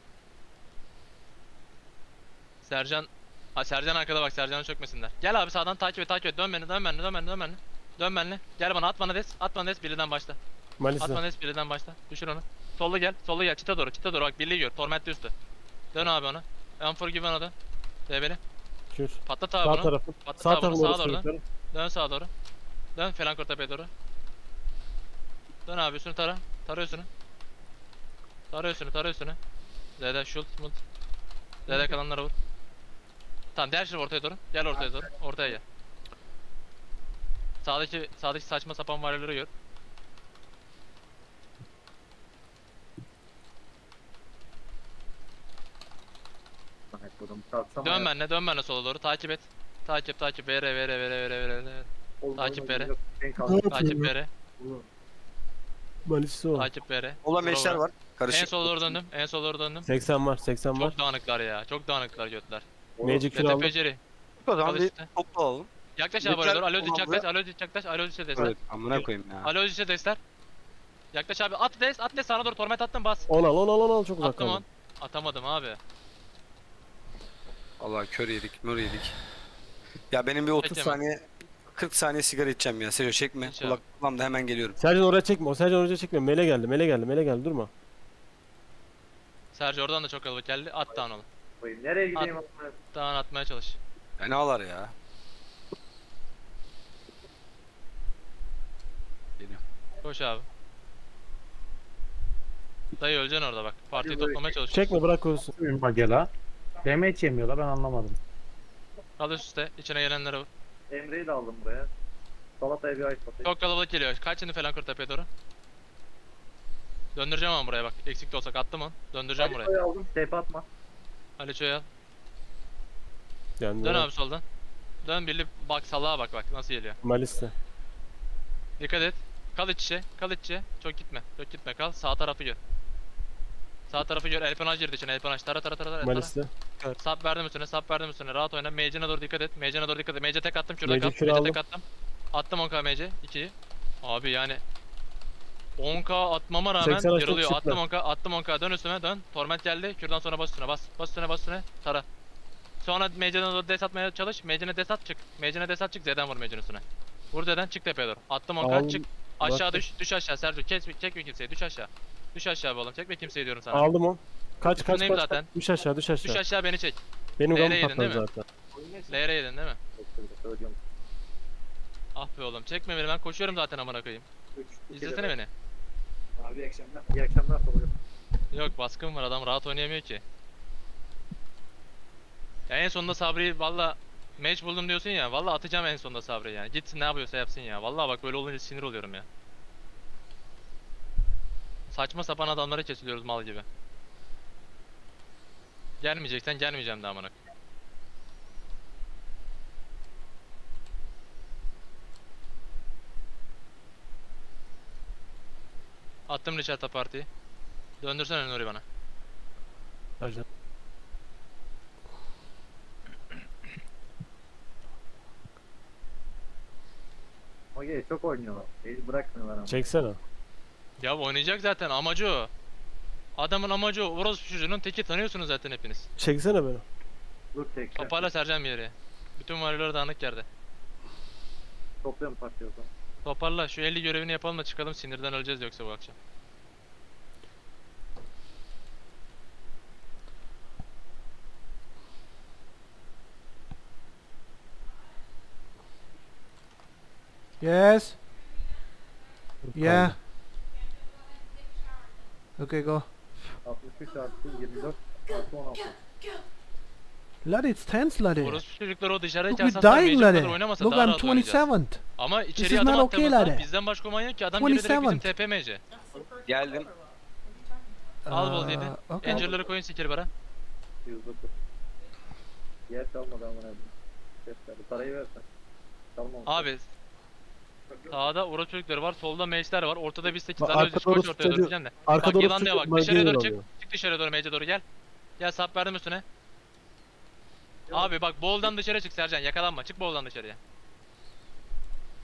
Sercan. Ha, Sercan arkada bak, Sercan'ı çökmesinler. Gel abi sağdan takip et, takip et. Dön beni, dön beni, dön beni, dön beni. Dön benimle. Gel bana, at bana des. At bana des, birden başla. At Malis'le. bana des, birden başla. Düşür onu. Solda gel, solda gel. Çita doğru, çita doğru. Bak birliği gör. Torment'li üstü. Dön abi onu. Unforgiven'a dön. DB'li. Kür. Patlat abi Sağ bunu. tarafı. Patlat Sağ abi bunu. tarafı Sağa orası doğru dön. yukarı. Dön sağa doğru. Dön Felankor tepeye doğru. Dön abi üstünü tara. Tara üstünü. Tara üstünü, tara üstünü. Z'de şult, mult. Z'de kalanlara vur. Tamam diğer şimdi ortaya doğru. Gel ortaya doğru. Ortaya gel. Sağdaki saçma sapan varyoları gör. Dön benle sola doğru. Takip et. Takip. Vere. Takip vere. Takip vere. Malis'si o. Takip vere. Ola meşler var. En Karışık. sola doğru döndüm. En sola doğru döndüm. 80 var. 80 var. Çok dağınıklar ya. Çok dağınıklar götler. Magic kür aldım. Tepeceri. O zaman Al bir işte. topla alalım. Yaklaş abi Yeter, oraya doğru. Alozic tamam, yaklaş. Alozic yaklaş. Alozic'e desler. Evet, amına koyayım ya. Alozic'e desler. Yaklaş abi. At des. Sana doğru torment attım bas. 10 al 10 al 10 al çok uzak Attım kaldı. on. Atamadım abi. Allah kör yedik, mör yedik. Ya benim bir 30 Bekleme. saniye 40 saniye sigara içeceğim ya. Sergio çekme. İçeceğim. Kulak kulağımda hemen geliyorum. Sercan oraya çekme. O Sercan oraya çekme. Mele geldi. Durma. Sergio oradan da çok kalabalık geldi. At down onu. Nereye gideyim? Down atmaya çalış. Ne ağlar ya. Geliyor. Koş abi. Dayı öleceksin orada bak. Partiyi Hadi toplamaya çalış. Çekme bırak olsun. Magela. Damage yemiyorlar ben anlamadım. Kal üstte. İçine gelenlere vur. Emre'yi de aldım buraya. Salataya bir ice atayım. Çok kalabalık geliyor. Kaç şimdi falan kır tepeye doğru. Döndüreceğim ama buraya bak. Eksik de olsak attım onu. Döndüreceğim buraya. Aliço'yu aldım. Tepe atma. Aliço'yu al. Yani Dön abi soldan. Dön birli bak salağa bak nasıl geliyor. Malis'le. Dikkat et. Kal iç içe. Çok gitme kal. Sağ tarafı gör. Sağ tarafı gör. Elpenaj girdi içine. Elpenaj tara. Malis'le. Sap verdim üstüne. Rahat oyna. Mage'ine doğru dikkat et. Mage tek attım şurada Mage kal. kür Mage aldım. tek attım. Attım 10k Mage. 2'yi. Abi yani 10k atmama rağmen 80 açtık, yarılıyor. çıktı. Attım 10k. Dön üstüme dön. Torment geldi. Kürdan sonra bas üstüne. Bas üstüne. Tara. Sonra Mage'ine doğru des atmaya çalış. Mage'ine des at çık. Z'den vur Mage'nin üstüne. Vur Z'den çık tepeye doğru. Attım 10k Aldım. çık. Aşağı Bak. düş aşağı Sergio. Çekme kimseyi. Düş aşağı. Düş aşağı be oğlum. Çekme kimseyi diyorum sana. Aldım o. Kaç. Üstündeyim zaten. Düş aşağı. Düş aşağı beni çek. Benim Nereye gamı yedin, patladı değil mi? zaten. LR yedin değil mi? Söylüyorum. Ah be oğlum. Çekme beni, ben koşuyorum zaten amına koyayım. İzlesene beni. Abi iyi akşamlar. İyi akşamlar soruyorum. Yok baskın var, adam rahat oynayamıyor ki. Ya en sonunda Sabri'yi valla match buldum diyorsun ya, valla atacağım en sonunda Sabri'yi yani. Gitsin ne yapıyorsa yapsın ya. Valla bak böyle olunca sinir oluyorum ya. Saçma sapan adamlara kesiliyoruz mal gibi. Gelmeyeceksen gelmeyeceğim de amına. Attım Richard'a partiyi. Döndürsene Nuri bana. Sercan. Okey çok oynuyorlar. El bırakmıyorlar ama. Çeksene. Ya oynayacak zaten, amacı o. Adamın amacı o. Orospu çocuğunun teki, tanıyorsunuz zaten hepiniz. Çeksene beni. Dur tek. Toparla Sercan bir yere. Bütün varyoları dağınık yerde. Topluyorum partiyi o zaman. Toparla şu 50 görevini yapalım da çıkalım, sinirden öleceğiz yoksa bu akşam. Yes. Yeah. Okay, go. 63 artı 24 artı 16. Bloody, it's tense, bloody. Orospu çocukları o dışarıdaki Look, we're asaslar dying, mage kadar bloody. oynamasa Look, daha I'm rahat oynayacağız. 27th. Ama is içeriye adam not okay, attığımızda laddie. bizden başka manyak ki adam geliyor direkt bizim 27. TP mage. Geldim. Al bol yedi. Okay. Angel'ları koyun sikir bara. 109. Yer kalmadı amına koyayım. Sesleri. Parayı versen. Kalmamış. Abi sağda orospu çocukları var, solda mage'ler var, ortada biz 8 Bak, tane arkada koş orospu ortaya doğru çocuğu- diyeceğim de. Arkada Bak yılan diye bak, dışarıya doğru çık. alıyor. Çık dışarıya doğru, mage'e doğru gel. Gel sap verdim üstüne. Abi bak boldan dışarı çık Sercan, yakalanma, çık boldan dışarıya.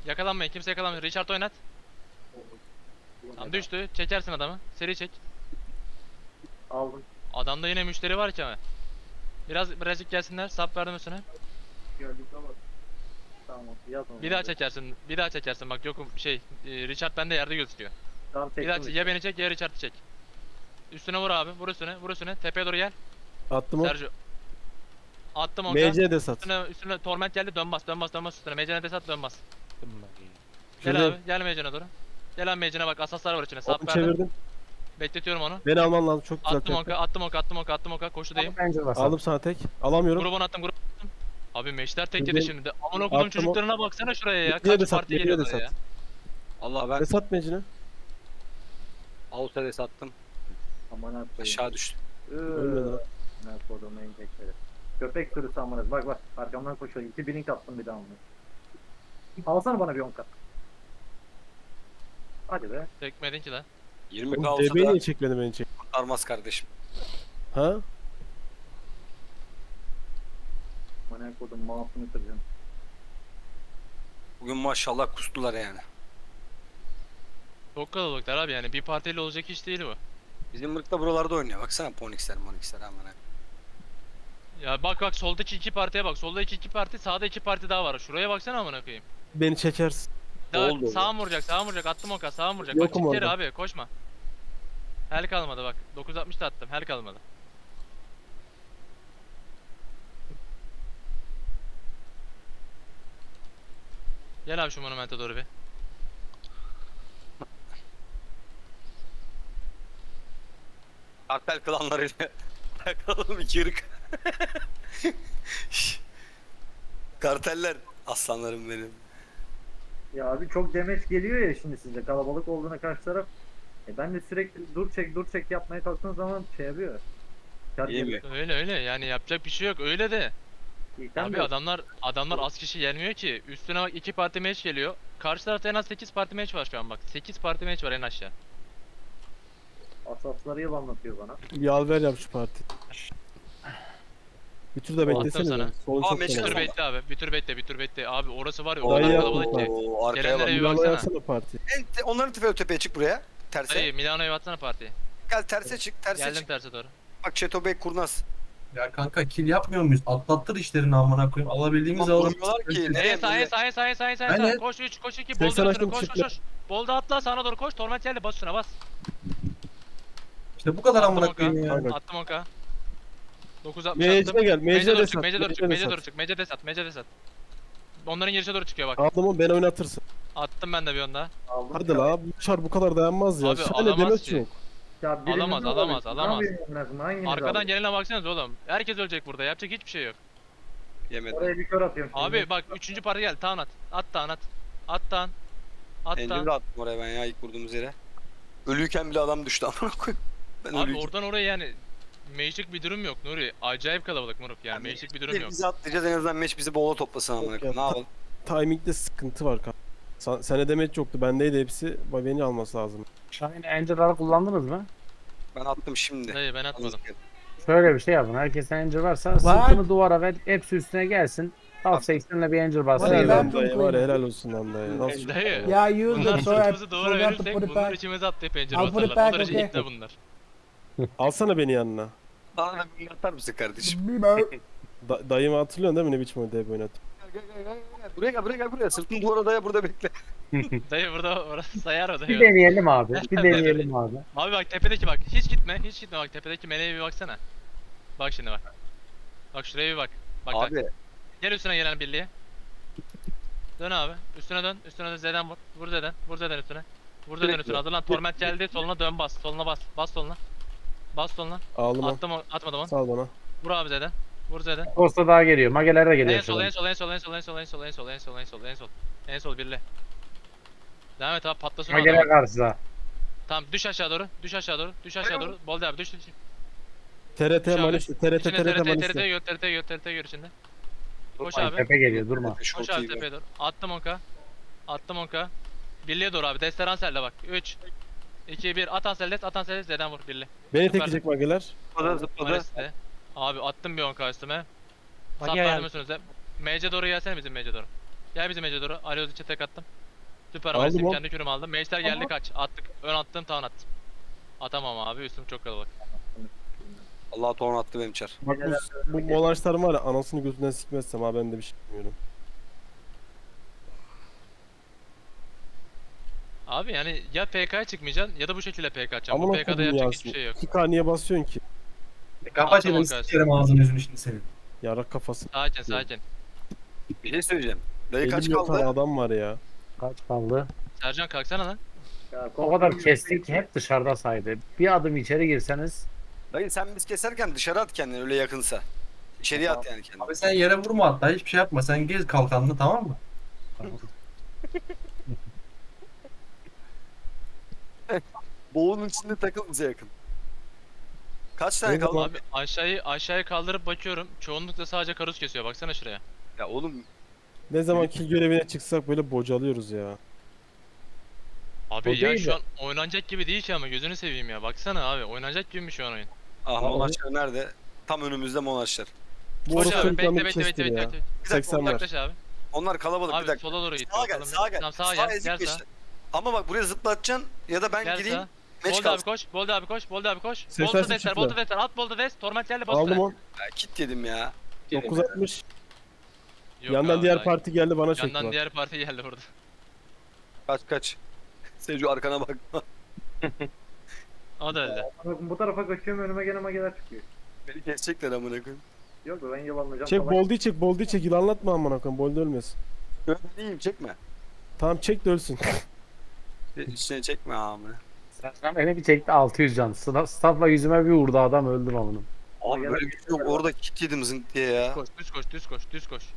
Yakalanmayın, kimse yakalanmıyor. Richard oynat. Tamam düştü. Çekersin adamı. Seri çek. Aldım. Adamda yine müşteri var ki ama. Birazcık gelsinler. Sap verdim üstüne. Gördük ama. Tamam. Yaz onu. Bir daha çekersin. Bir daha çekersin. Bak yokum Richard bende yerde gözüküyor. Tamam, Bir daha çektim. ya beni çek ya Richard'ı çek. Üstüne vur abi. Vur üstüne. Vur üstüne. Tepeye doğru gel. Attım o. Sergio. Attım onka. MC de sat. Üstüne Torment geldi. Dön bas üstüne. MC'ne de sat dön bas. Gel Şurada- abi. Gel MC'ne doğru. Gel abi MC'ne bak. Asaslar var içine. Onu Sap verdim. çevirdim. Bekletiyorum onu. Beni alman lazım. Çok güzel. Attım tekme. attım onka. Koşudayım. Ranger bas. Aldım sana tek. Alamıyorum. Grubunu attım. Abi meşler tek Şimdi- yedi şimdi de. Aman okudum Attım o- çocuklarına baksana şuraya ya. Geriye de Kaç sat. parti Geriye de geliyorlar ya. sat. Allah ben Ve sat mecine. Avustralya sattım. Aman ha. Aşağı düştü. Ölmedi lan. Ne kodum en tekleri. Köpek sürüsü amına. Bak arkamdan koşuyor. 2 blink attım bir daha onu. Alsana bana bir 10 kat. Hadi be. Çekmedin ki lan. 20k Oğlum olsa DB'yi da niye çekmedi beni çek? kurtarmaz kardeşim. Ha? Aman kodum mouse'unu kıracağım. Bugün maşallah kustular yani. Çok kalabalıklar abi yani. Bir partiyle olacak iş değil bu. Bizim mırk da buralarda oynuyor. Baksana Ponix'ler aman ha. Ya bak soldaki iki partiye bak. Solda iki parti, sağda iki parti daha var. Şuraya baksana amına koyayım. Beni çekersin. Daha Oldu. sağa mı vuracak? Attım oka, sağa mı vuracak? Bak Yokum çık geri orada. abi, koşma. Hel kalmadı bak. 960 da attım. Hel kalmadı. Gel abi şu monumente doğru bir. Kartel klanlarıyla yakalalım iki ırk. Karteller aslanlarım benim. Ya abi çok demeç geliyor ya şimdi size. Kalabalık olduğuna karşı taraf. Ben de sürekli dur çek yapmaya kalktığım zaman şey yapıyor. Kar Yemiyor. geliyor. Öyle yani yapacak bir şey yok öyle de. İlkten Abi de- adamlar az kişi gelmiyor ki. Üstüne bak 2 parti match geliyor. Karşı tarafta en az 8 parti match var şu an bak. 8 parti match var en aşağı. Asasları yıl anlatıyor bana. Bir alver yap şu parti. Bir tur da Attım beklesene. sana. ya. Solun Aa, çok meşale Bir tur fena. bekle abi. Bir tur bekle. Abi orası var ya o Dayı kadar yapma kalabalık ki. Oo, arkaya bak. Gelenlere bir Milano'ya baksana. yapsana parti. Onların tepeye çık buraya. Terse. Dayı Milano'ya baksana partiye. Gel terse çık. Terse Geldim çık. terse doğru. Bak Chateau Bey kurnaz. Ya kanka kill yapmıyor muyuz? Atlattır işlerini amına koyayım. Alabildiğimiz Ama alalım. vurmuyorlar ki. Nereye Nereye? sağ. Aynen. Koş 3 koş 2 80 bolda açtım, koş. çıktı. Bolda atla sana doğru koş. Torment geldi bas şuna bas. İşte bu kadar Attım amına oka. koyayım ya. Kanka. Attım oka. 960 Mecine attım. gel. Mecine de doğru sat. çık. Mece doğru çık. Mecine de Mece doğru sat. çık. Mece de sat. Onların girişe doğru çıkıyor bak. Aldım onu, beni oynatırsın. Attım ben de bir onda. Aldım. Hadi la bu çar bu kadar dayanmaz ya. Abi, Şöyle alamaz demek ki. yok. Ya biriniz Alamaz, mi alamaz, alıyorsun? alamaz. Ne yapıyorsun lazım? Hanginiz Arkadan alıyor? gelene baksanıza oğlum. Herkes ölecek burada. Yapacak hiçbir şey yok. Yemedim. Oraya bir kör atıyorum. şimdi. Abi bak 3. parti geldi. Taan at. At taan at. At taan. At Encir taan. de attım oraya ben ya ilk vurduğumuz yere. Ölüyken bile adam düştü amına koyayım. Ben Abi ölüyken. oradan oraya yani meşlik bir durum yok Nuri. Acayip kalabalık moruk yani. Meşlik bir durum yok. Bizi atlayacağız en azından meç bizi boğula toplasın amına Yok koyayım. ya, Ne yapalım? Timing'de sıkıntı var kanka. Sene demet yoktu. Bendeydi hepsi. Beni alması lazım. Şahin Angel'ları kullandınız mı? Ben attım şimdi. Dayı ben atmadım. Şöyle bir şey yapın. Herkesin Angel varsa sırtını duvara ver. Hepsi üstüne gelsin. Al 80'le bir Angel bassa. Hadi Helal lan. dayı var ya, helal olsun lan dayı. Nasıl? Dayı. Yeah, use Bunlar it so I sırtımızı duvara forgot to verirsek put it bunlar back. içimize atlayıp pencere I'll put it basarlar. O back, derece okay. ipne bunlar. Alsana beni yanına. Bana bir atar mısın kardeşim? Dayımı hatırlıyorsun değil mi ne biçim oyunda hep oynattım. Buraya gel. Sırtını duvara daya burada bekle. Dayı burada sayar o Bir dayı. deneyelim abi. Bir deneyelim abi. Abi bak tepedeki bak. Hiç gitme bak tepedeki meleğe bir baksana. Bak şimdi bak. Bak şuraya bir bak. Bak. Abi Gel üstüne gelen birliğe. Dön abi. Üstüne dön. Z'den vur. Vur Z'den üstüne. Vur Z'den üstüne. Hazırlan. Torment geldi. Soluna dön bas. Soluna bas. Bas soluna. Bas soluna. Aldım onu. Atmadım onu. Sal bana. Vur abi Z'den. Vur Z'den. Costa daha geliyor. Mageler de geliyor. En sol şuradan. en sol birli. Devam et abi patlasın o Mageler adam. karşıda. Tamam düş aşağı doğru. Düş aşağı doğru. Bol abi düş. TRT Düş abi. Malis. TRT Malis. TRT gör içinde. Koş Ay, abi. Tepe geliyor durma. Koş abi tepeye doğru. Attım onka. Birliğe doğru abi. Deste Ransel'de bak. 3 2 1 at Ansel Z'den vur birli. Beni Süper. tekleyecek mageler. zıpladı. Maris'te. Abi attım bir onka üstüme. Sap Mage verdim geldi. üstünüze. MC doğru gelsene bizim MC doğru. Gel bizim MC doğru. Alioz içe tek attım. Süper Aldım Malis'im o. kendi kürümü aldım. Meşler geldi kaç. Attık. Ön attım tavan attım. Atamam abi üstüm çok kalabalık. Allah ton attı benim çar. Bak bu molaşlar var ya anasını gözünden sikmezsem ha ben de bir şey bilmiyorum. Abi yani ya PK'ya çıkmayacaksın ya da bu şekilde PK atacaksın. Bu Amına PK'da koydum yapacak ya. hiçbir şey yok. 2K niye basıyorsun ki? Kafa Aldım çeneni o kadar. sikerim ağzını yüzünü şimdi senin. Yarak kafası. Sakin sakin. Bir şey söyleyeceğim. Dayı kaç 50 milyon tane kaldı? adam var ya. Kaç kaldı? Sercan kalksana lan. Ya, O kadar kestik hep dışarıda saydı. Bir adım içeri girseniz Dayı sen biz keserken dışarı at kendini öyle yakınsa. İçeriye at yani kendini. Abi sen yere vurma hatta hiçbir şey yapma. Sen gez kalkanını tamam mı? Boğunun içinde takıl bize yakın. Kaç tane kaldı? Abi aşağıya kaldırıp bakıyorum. Çoğunlukla sadece karus kesiyor. Baksana şuraya. Ya oğlum Ne zaman kill görevine çıksak böyle bocalıyoruz ya. Abi O ya değil şu de. an oynanacak gibi değil ki ama gözünü seveyim ya. Baksana abi oynanacak gibi mi şu an oyun? ah Monaşlar nerede? Tam önümüzde Monaşlar. Bu Koş orası abi çocuklarını bekle bekle kestir bekle ya. bekle. Bir dakika, 80 var. Uzaklaş abi. Onlar kalabalık bir Abi dakika. sola doğru git. Sağa gel, bakalım. sağa gel. Tamam sağa gel. ezik Gel beşler. sağa. Ama bak buraya zıplatacaksın ya da ben Gel gireyim. sağa. Meç Bolda abi kalsın. koş. Bolda abi koş. Bolda abi koş. Ses Bolda versin desler. çıktı. Bolda desler. At Bolda des. Torment geldi. Bas Aldım üstüne. 10. Ya, kit yedim ya. 960. Yok Yandan abi, diğer daha- parti geldi bana çekti Yandan bak. diğer parti geldi burada. Kaç. Sevcu arkana bak. O da öldü. Bakın bu tarafa kaçıyorum önüme gene mageler çıkıyor. Beni kesecekler amına koyayım. Yok be ben yalanlayacağım. Çek falan. Boldi'yi çek yılanlatma amına koyayım Boldi ölmesin. Öyle değilim çekme. Tamam çek de ölsün. İçine çekme amına. Sercan beni bir çekti 600 can. Staff'la yüzüme bir vurdu adam öldüm onun. Abi böyle bir şey yok orada kit yedim zınk diye ya. Koş düz koş.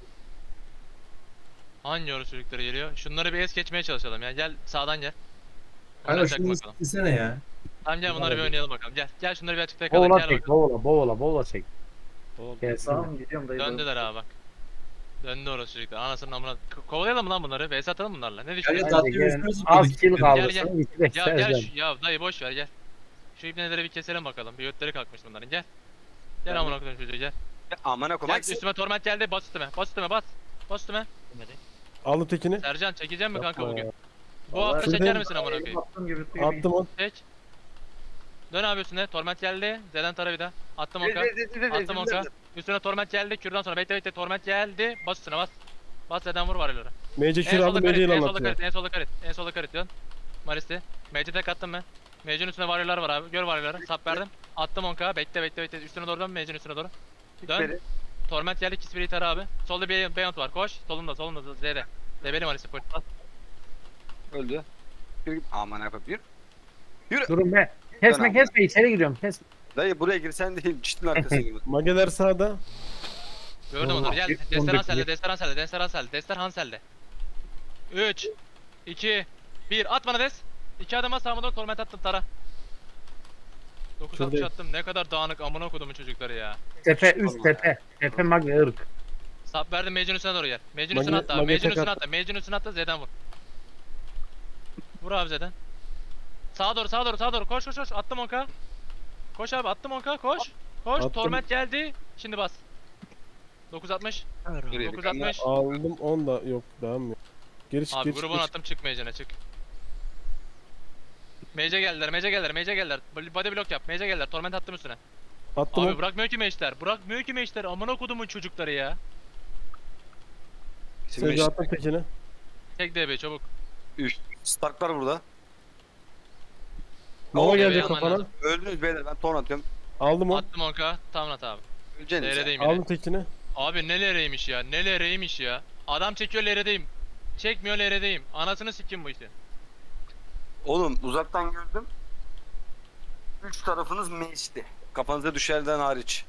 Hangi yoru çocukları geliyor? Şunları bir es geçmeye çalışalım ya. Gel sağdan gel. Kanka Oynayacak şunu bakalım. istesene ya. Tamam gel bunları bir oynayalım bakalım. Gel şunları bir açıkta yakalım. Boğula Gel çek bakalım. boğula çek. Gelsin. Tamam gidiyorum dayı. Döndüler abi bak. Döndü orası çocuklar. Anasının amına. Kovalayalım mı lan bunları? VS atalım bunlarla. Ne Gel düşünüyorsun? zaten Bence gelin. üstüne zıpladık. Az kill kaldı. Gel. Sana bitirek Ya gel Sercan. ya dayı boş ver gel. Şu ibneleri bir keselim bakalım. Bir götleri kalkmış bunların. Gel. Gel amına koyayım çocuğu gel. Ya amına Gel koymak üstüme torment geldi. Bas üstüme. Bas üstüme. Aldım tekini. Sercan çekeceğim mi kanka bugün? Bu Vallahi hafta şimdi- çeker misin amına koyayım? Attığım gibi suyu Attım on. Çek. Dön abi üstüne. Torment geldi. Zeden tara bir daha. Attım onka. Attım onka. Üstüne torment geldi. Kürdan sonra bekle torment geldi. Bas üstüne bas. Bas Zeden vur var ileri. MC En kür solda aldım karit, MC en solda anlatıyor. karit, en solda karit dön. Maristi. Mece tek attım ben. Mece'nin üstünde varyolar var abi. Gör varyoları. Sap verdim. Attım onka. Bekle. Üstüne doğru dön. Mece'nin üstüne doğru. Dön. Torment geldi. Kispiri tar abi. Solda bir Beyond var. Koş. Solunda Z'de. Debeli Maristi full. Öldü. Yürü. Amına koyayım. Yürü. Durun be. Kesme içeri giriyorum kesme. Dayı buraya girsen değil çitin arkasına gir. Mageler sağda. Gördüm onları. Gel. Bir- Dester 11 Hansel'de. Dester Hansel'de. 3 2 1 at bana des. 2 adıma sağıma doğru torment attım tara. 9 atış Şurada- attım. Ne kadar dağınık amına kodumun çocukları ya. Tepe üst tepe. Tepe mage ırk. Sap verdim Mage'in üstüne doğru gel. Mage'in Mage- üstüne at abi. Mage Mage'in tek üstüne at. at. Mage'in üstüne at da Z'den vur. Vur abi Z'den. Sağa doğru. Koş. Attım onka. Koş abi attım onka. Koş. Attım. Torment geldi. Şimdi bas. 960. Yürü, 960. Aldım 10 da yok devam yok. Geri çık Abi geri çık. grubunu attım çık Mage'ine çık. Mage'e geldiler. Body block yap. Mage'e geldiler. Torment attım üstüne. Attım Abi on. bırakmıyor ki meşler. Amına kodumun çocukları ya. Sözü attım tekini. Tek DB çabuk. Starklar burada. Nova DB gelecek alman kafana. lazım. Öldünüz beyler ben ton atıyorum. Aldım 10. Attım onka. Tamam at abi. Öleceksiniz ya. LR'deyim yine. Aldım tekini. Abi ne LR'ymiş ya. Adam çekiyor LR'deyim. Çekmiyor LR'deyim. Anasını sikeyim bu işin. Oğlum uzaktan gördüm. 3 tarafınız meşti. Kafanıza düşerden hariç.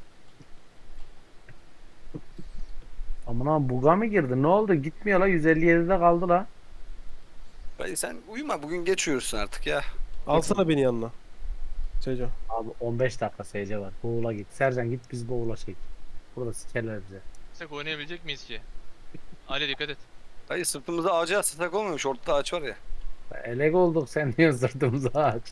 Amına buga mı girdi? Ne oldu? Gitmiyor la 157'de kaldı la. Dayı sen uyuma bugün geç uyursun artık ya. Alsana beni yanına. Seco. Abi 15 dakika SC var. Boğula git. Sercan git biz boğula çek. Burada sikerler bize. Tek oynayabilecek miyiz ki? Ali dikkat et. Dayı sırtımıza ağaca asılsak olmuyormuş. Ortada ağaç var ya. Elek olduk sen diyorsun sırtımıza aç.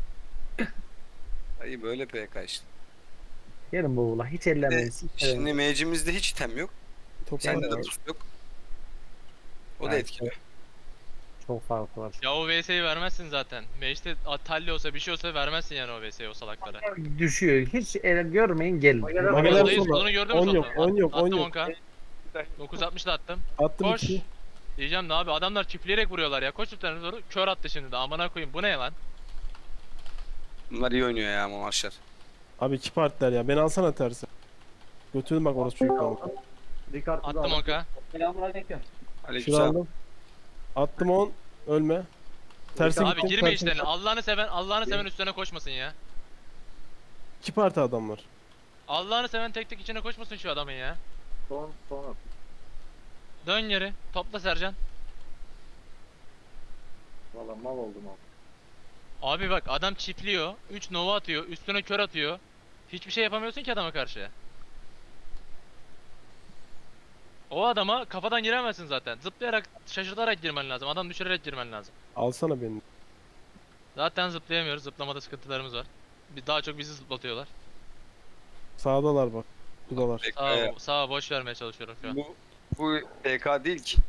Dayı böyle PK işte. Gelin boğula hiç ellemeyin. Şimdi mecimizde hiç item yok. Top Sende var. de boost yok. O da Evet. etkili. Çok farkı var. Ya o VS'yi vermezsin zaten. Meclis'te talli olsa bir şey olsa vermezsin yani o VS'yi o salaklara. Düşüyor. Hiç görmeyin gelin. Mageler Yoldayız, sola. bunu gördüm 10 sonunda. yok, 10 yok, 10 Attım yok. 10k. 960 da attım. Attım Koş. 2. Diyeceğim ne abi adamlar çiftleyerek vuruyorlar ya. Koş üstlerine doğru. Kör attı şimdi de. Amına koyayım. Bu ne lan? Bunlar iyi oynuyor ya maçlar. Abi 2 partiler ya. Beni alsana tersi. Götürdüm bak orası çocuk kaldı. Ricardo Attım 10k. Şunu Aleykümselam. aldım. Attım 10. Ölme. Tersi Abi gittim. girme tersi işlerine. Allah'ını seven üstlerine koşmasın ya. 2 parti adam var. Allah'ını seven tek tek içine koşmasın şu adamın ya. Son at. Dön yeri. Topla Sercan. Valla mal oldum abi. Abi bak adam çiftliyor. 3 nova atıyor. Üstüne kör atıyor. Hiçbir şey yapamıyorsun ki adama karşı. O adama kafadan giremezsin zaten. Zıplayarak, şaşırtarak girmen lazım. Adam düşürerek girmen lazım. Alsana beni. Zaten zıplayamıyoruz. Zıplamada sıkıntılarımız var. Daha çok bizi zıplatıyorlar. Sağdalar bak. Buradalar. Sağa boş vermeye çalışıyorum şu an. Bu PK değil ki.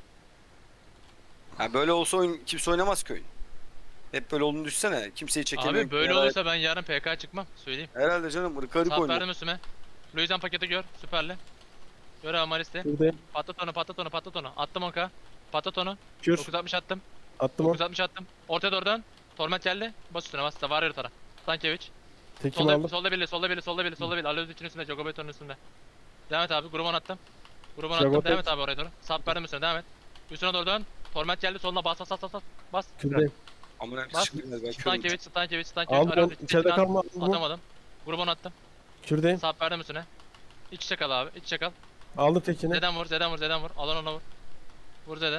Ha böyle olsa oyun kimse oynamaz ki oyun. Hep böyle olduğunu düşsene. Kimseyi çekemiyor. Abi böyle herhalde, olursa ben yarın PK çıkmam. Söyleyeyim. herhalde canım garip Sap oynuyor. verdim üstüme. Luizan paketi gör. Süperli. Gör Amaris'te. Buradayım. Patlat onu. Attım 10k. Patlat onu. Kür. 960 attım. Attım 10. 960 attım. Ortaya doğru dön. Torment geldi. Bas üstüne bas. Var tara. Stankiewicz. Tekimi aldım. Solda belli. Aloz için üstünde. Jogobeto'nun üstünde. Devam et abi. Grubon attım. Grubon attım. Jogobet. Devam et abi oraya doğru. Sap verdim üstüne. Devam et. Üstüne doğru dön. Torment geldi. Soluna bas. Bas. Kürdeyim. Amına Bas. çıkmıyor ben körüm. Stankiewicz. Aldım Aloz ben. İçeride kalma. Aldım. Atamadım. Grubon attım. Kürdeyim. Sap verdim üstüne. İç içe kal abi. İç içe kal. Aldım tekini. Z'den vur. Alan ona vur. Vur Z'den.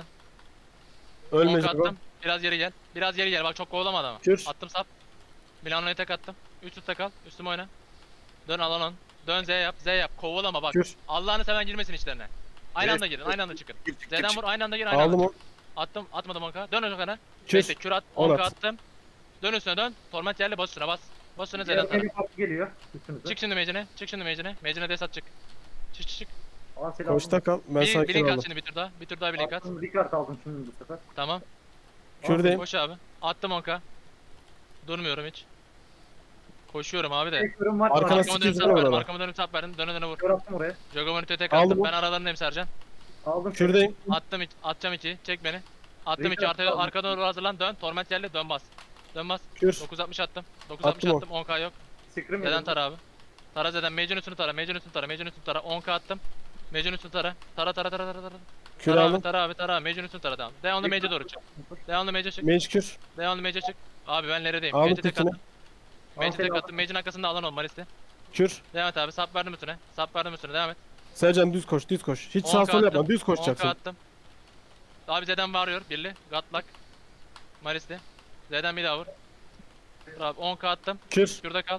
Ölme 10 Jago. attım. Biraz geri gel. Bak çok kovalama adamı. Kür. Attım sap. Milano'ya tek attım. Üst kal. Üstüme oyna. Dön alan on. Dön Z yap. Kovalama bak. Kür. Allah'ını seven girmesin içlerine. Aynı Evet. anda girin. Aynı anda çıkın. Çık, çık, Z'den çık. vur aynı anda gir. Aynı Aldım anda o. çık. Attım. Atmadım 10k. Dön önüne. Kür. Bekle. Kür at. On 10k at. attım. Dön üstüne dön. Torment yerli bas üstüne bas. Bas üstüne Z'den Yerine tara. bir kapı geliyor üstümüze. Çık şimdi mecine. Mecine desat çık. Çık. Aa, silah Koşta kal. Ben Bir sakin link at aldım. şimdi bir tur daha. Bir tur daha bir link at. aldım. Ricard aldım şimdi bu sefer. Tamam. Kürdeyim. Koş abi. Attım 10k. Durmuyorum hiç. Koşuyorum abi de. Tek var. Arkana Arkana sık- Arkamı dönüp 800 tap verdim. lira Arkamı dönüp tap verdim. Döne vur. kör attım oraya. Jogomorite tek Aldım attım. bu. Ben aralarındayım Sercan. Aldım. Kürdeyim. Attım atacağım 2. Çek beni. Attım 2. Ricard aldım. Arka doğru hazırlan. Dön. Torment geldi. Dön bas. Kür. 960 attım. 960 Attım attım. 10k yok. Scream Zeden yedim. tara abi. Tara Zeden. Mage'in üstünü tara. 10k attım. Mage'in üstünü tara. Tara. Kür Tara abi. aldım. Tara. Mage'in üstünü tara. Devam. Devamlı Mage'e doğru çık. Devamlı Mage'e çık. Mage kür. Devamlı Mage'e çık. Abi ben neredeyim? Aldım Mage'e tek tekini. attım. Mage'e tek attım. Mage'in arkasında alan ol Maris'te. Kür. Devam et abi. Sap verdim üstüne. Devam et. Sercan düz koş. Hiç 10K sağ sol yapma. attım. Düz 10k koşacaksın. attım. Abi Z'den varıyor birli. Gatlak. Maris'te. Z'den bir daha vur. Dur abi 10k attım. Kür. Şurada kal.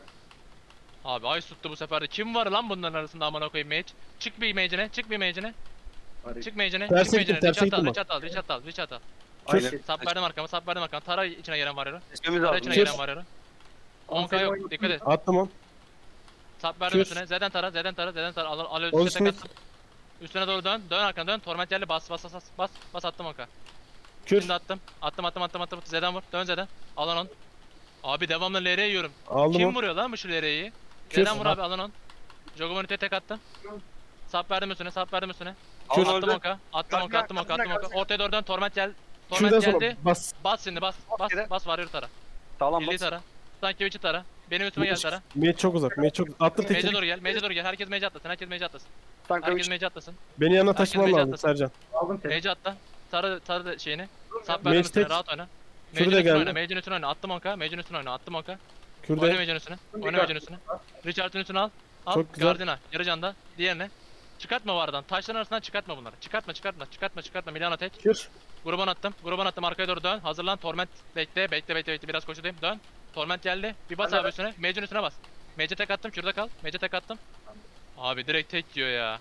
Abi Ice tuttu bu sefer de. Kim var lan bunların arasında amına koyayım mage? Çık bir mage'ine. Hadi. Çık mage'ine. Terse gittim, terse gittim bak. Richard al. Kür. Sap verdim arkama. Tara içine gelen var ya. Seçmemiz Tara lazım. içine Kür. gelen var ya. 10k yok. Dikkat et. Attım 10. Sap verdim Kür. üstüne. Z'den tara. Al Oğuz üstüne tek Smith. attım. Üstüne doğru dön. Dön arkana dön. Torment yerli bas. Bas attım 10k. Kür. Şimdi attım. Z'den vur. Dön Z'den. Alan on. Abi devamlı LR yiyorum. Aldım Kim 10. vuruyor lan bu şu LR'yi? Kür. Z'den vur abi alan on. Jogomorite tek attım. Sap verdim üstüne. Kür. Attım 10k. Attım 10k. Ortaya doğru dön. Torment geldi. Kürden sonra geldi. bas. Bas şimdi bas. Bas varıyor tara. Sağlam Birliği bas. tara. Stankiewicz'i tara. Benim üstüme gel tara. Mage çok uzak. Attım Mage'e tekini. doğru gel. Herkes mage atlasın. Herkes Stankovic. mage atlasın. Beni yanına Herkes taşıman mage lazım atlasın. Sercan. Aldım tek. Mage atla. Tara da şeyini. Sap Mage verdim üstüne. tek. Rahat oyna. Şurada Mage'in üstüne geldi. oyna. Mage'in üstüne oyna. Attım 10k. Mage'in üstüne oyna. Attım 10k. Oyna Kürde. Mage'in üstüne. Richard'ın üstüne al. Çok güzel. Gardina. Yarı canda. Diğerine. Çıkartma bu aradan. Taşların arasından çıkartma bunları. Çıkartma. Milano tek. Kür. Gruban attım. Arkaya doğru dön. Hazırlan. Torment. Bekle. Biraz koşudayım. Dön. Torment geldi. Bir bas abi üstüne. Mage'in üstüne bas. Mage'e tek attım. Şurada kal. Mage'e tek attım. Abi direkt tek diyor ya.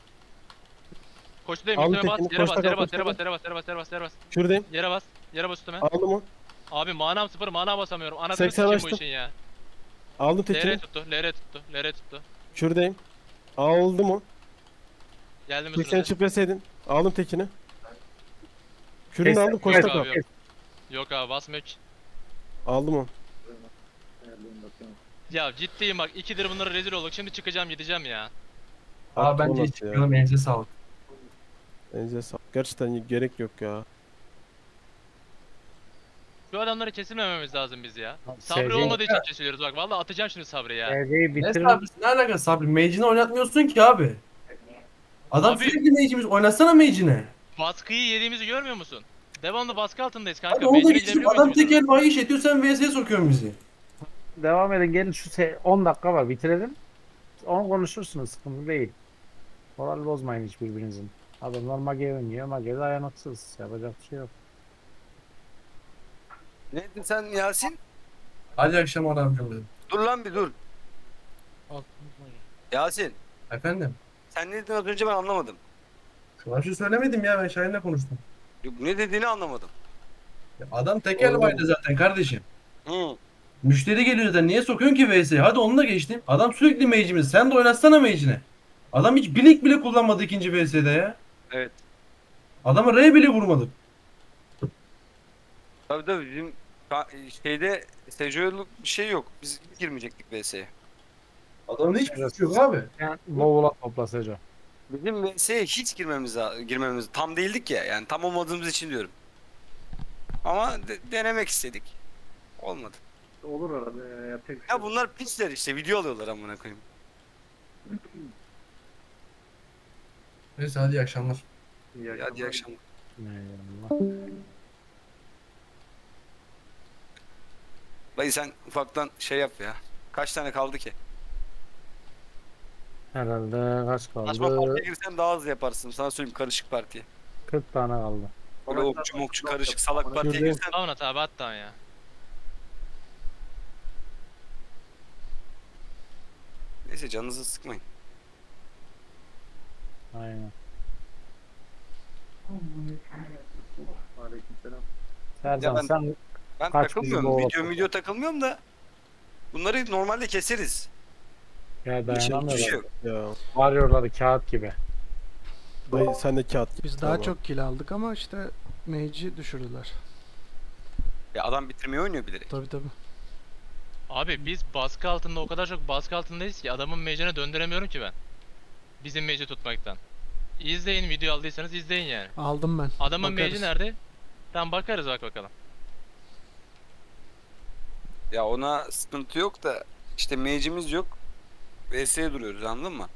Koşudayım. Aldım Üstüme bas. tekini, Yere koşta bas. kal, Yere bas. Kürdeyim. Yere bas üstüme. Aldım 10. Abi manam sıfır. Mana basamıyorum. Anasını 80 sikeyim bu açtım. işin ya. Aldım LR tekini. tuttu. LR tuttu. Kürdeyim. Aldım 10. Geldim 80 üstüne. çipreseydin. Aldım tekini. Kürünü Kes- aldım koşta Yok kal. abi yok. Yok abi basmıyor ki. Aldım onu. Ayarlayayım bakıyorum. Ya ciddiyim bak 2'dir bunlara rezil olduk. Şimdi çıkacağım gideceğim ya. Aa Attım bence onu hiç at ya. çıkmayalım, elinize sağlık. Elinize sağlık. Gerçekten gerek yok ya. Şu adamları kesilmememiz lazım biz ya. Abi, Sabri SC olmadığı için kesiliyoruz bak. Vallahi atacağım şimdi Sabri ya. SC'yi Ne bitirin. sabrisi, ne alakası sabri? Mage'ini oynatmıyorsun ki abi. Adam Abi- sürekli mage'imiz, oynatsana mage'ini. Baskıyı yediğimizi görmüyor musun? Devamlı baskı altındayız Hadi kanka. onu da Mecbur geçtim. gidebiliyor Adam muyuz biz tek ona? el bayi iş ediyor, sen VS'ye sokuyorsun bizi. Devam edin gelin 10 dakika var bitirelim. Onu konuşursunuz sıkıntı değil. Moral bozmayın hiç birbirinizin. Adamlar mage oynuyor. Mage dayanıksız. Yapacak bir şey yok. Ne dedin sen Yasin? Hadi akşam amcam dedim. Dur lan bir dur. Al. Yasin. Efendim? Sen ne dedin az önce ben anlamadım. Sana bir şey söylemedim ya, ben Şahin'le konuştum. Yok, ne dediğini anlamadım. Ya adam tek el Oğlum. baydı zaten kardeşim. Hı. Müşteri geliyor zaten, niye sokuyorsun ki VS'ye? Hadi onunla geçtim. Adam sürekli mage'imiz, sen de oynatsana mage'ini. Adam hiç bilik bile kullanmadı ikinci VS'de ya. Evet. Adama R bile vurmadık. Tabii bizim şeyde Sejo'luk bir şey yok. Biz girmeyecektik VS'ye. Adamın hiçbir suçu yok abi. Yani bavula topla Seco. Bizim VS'ye hiç girmemiz tam değildik ya. Yani tam olmadığımız için diyorum. Ama denemek istedik. Olmadı. Olur arada ya, yapacak bir şey Ya yok. bunlar pisler işte, video alıyorlar amına koyayım. Neyse hadi iyi akşamlar. İyi Hadi iyi akşamlar. akşamlar. Eyvallah. Dayı sen ufaktan şey yap ya. Kaç tane kaldı ki? Herhalde kaç Saçma kaldı? partiye girsen daha hızlı yaparsın. Sana söyleyeyim, karışık partiye. 40 tane kaldı. Böyle okçu mokçu karışık salak partiye Şurada- girsen. Tamam at abi at tamam ya. Neyse canınızı sıkmayın. Aynen. Aleykümselam. Sercan ben- sen Ben Kaç takılmıyorum. bizim Video takılmıyorum da. Bunları normalde keseriz. ya Bir şey dayanamıyorlar. yok. Ya. Varıyorlar kağıt gibi. Dayı sen de kağıt. Biz Tamam. daha çok kill aldık ama işte mage'i düşürdüler. Ya adam bitirmeyi oynuyor bilerek. Tabi tabi. Abi biz baskı altında o kadar çok baskı altındayız ki adamın mage'ine döndüremiyorum ki ben. Bizim mage'i tutmaktan. İzleyin, video aldıysanız izleyin yani. Aldım ben. Adamın Bakarız. mage'i nerede? Tamam bakarız bak bakalım. Ya ona sıkıntı yok da işte mage'imiz yok. VS'ye duruyoruz, anladın mı?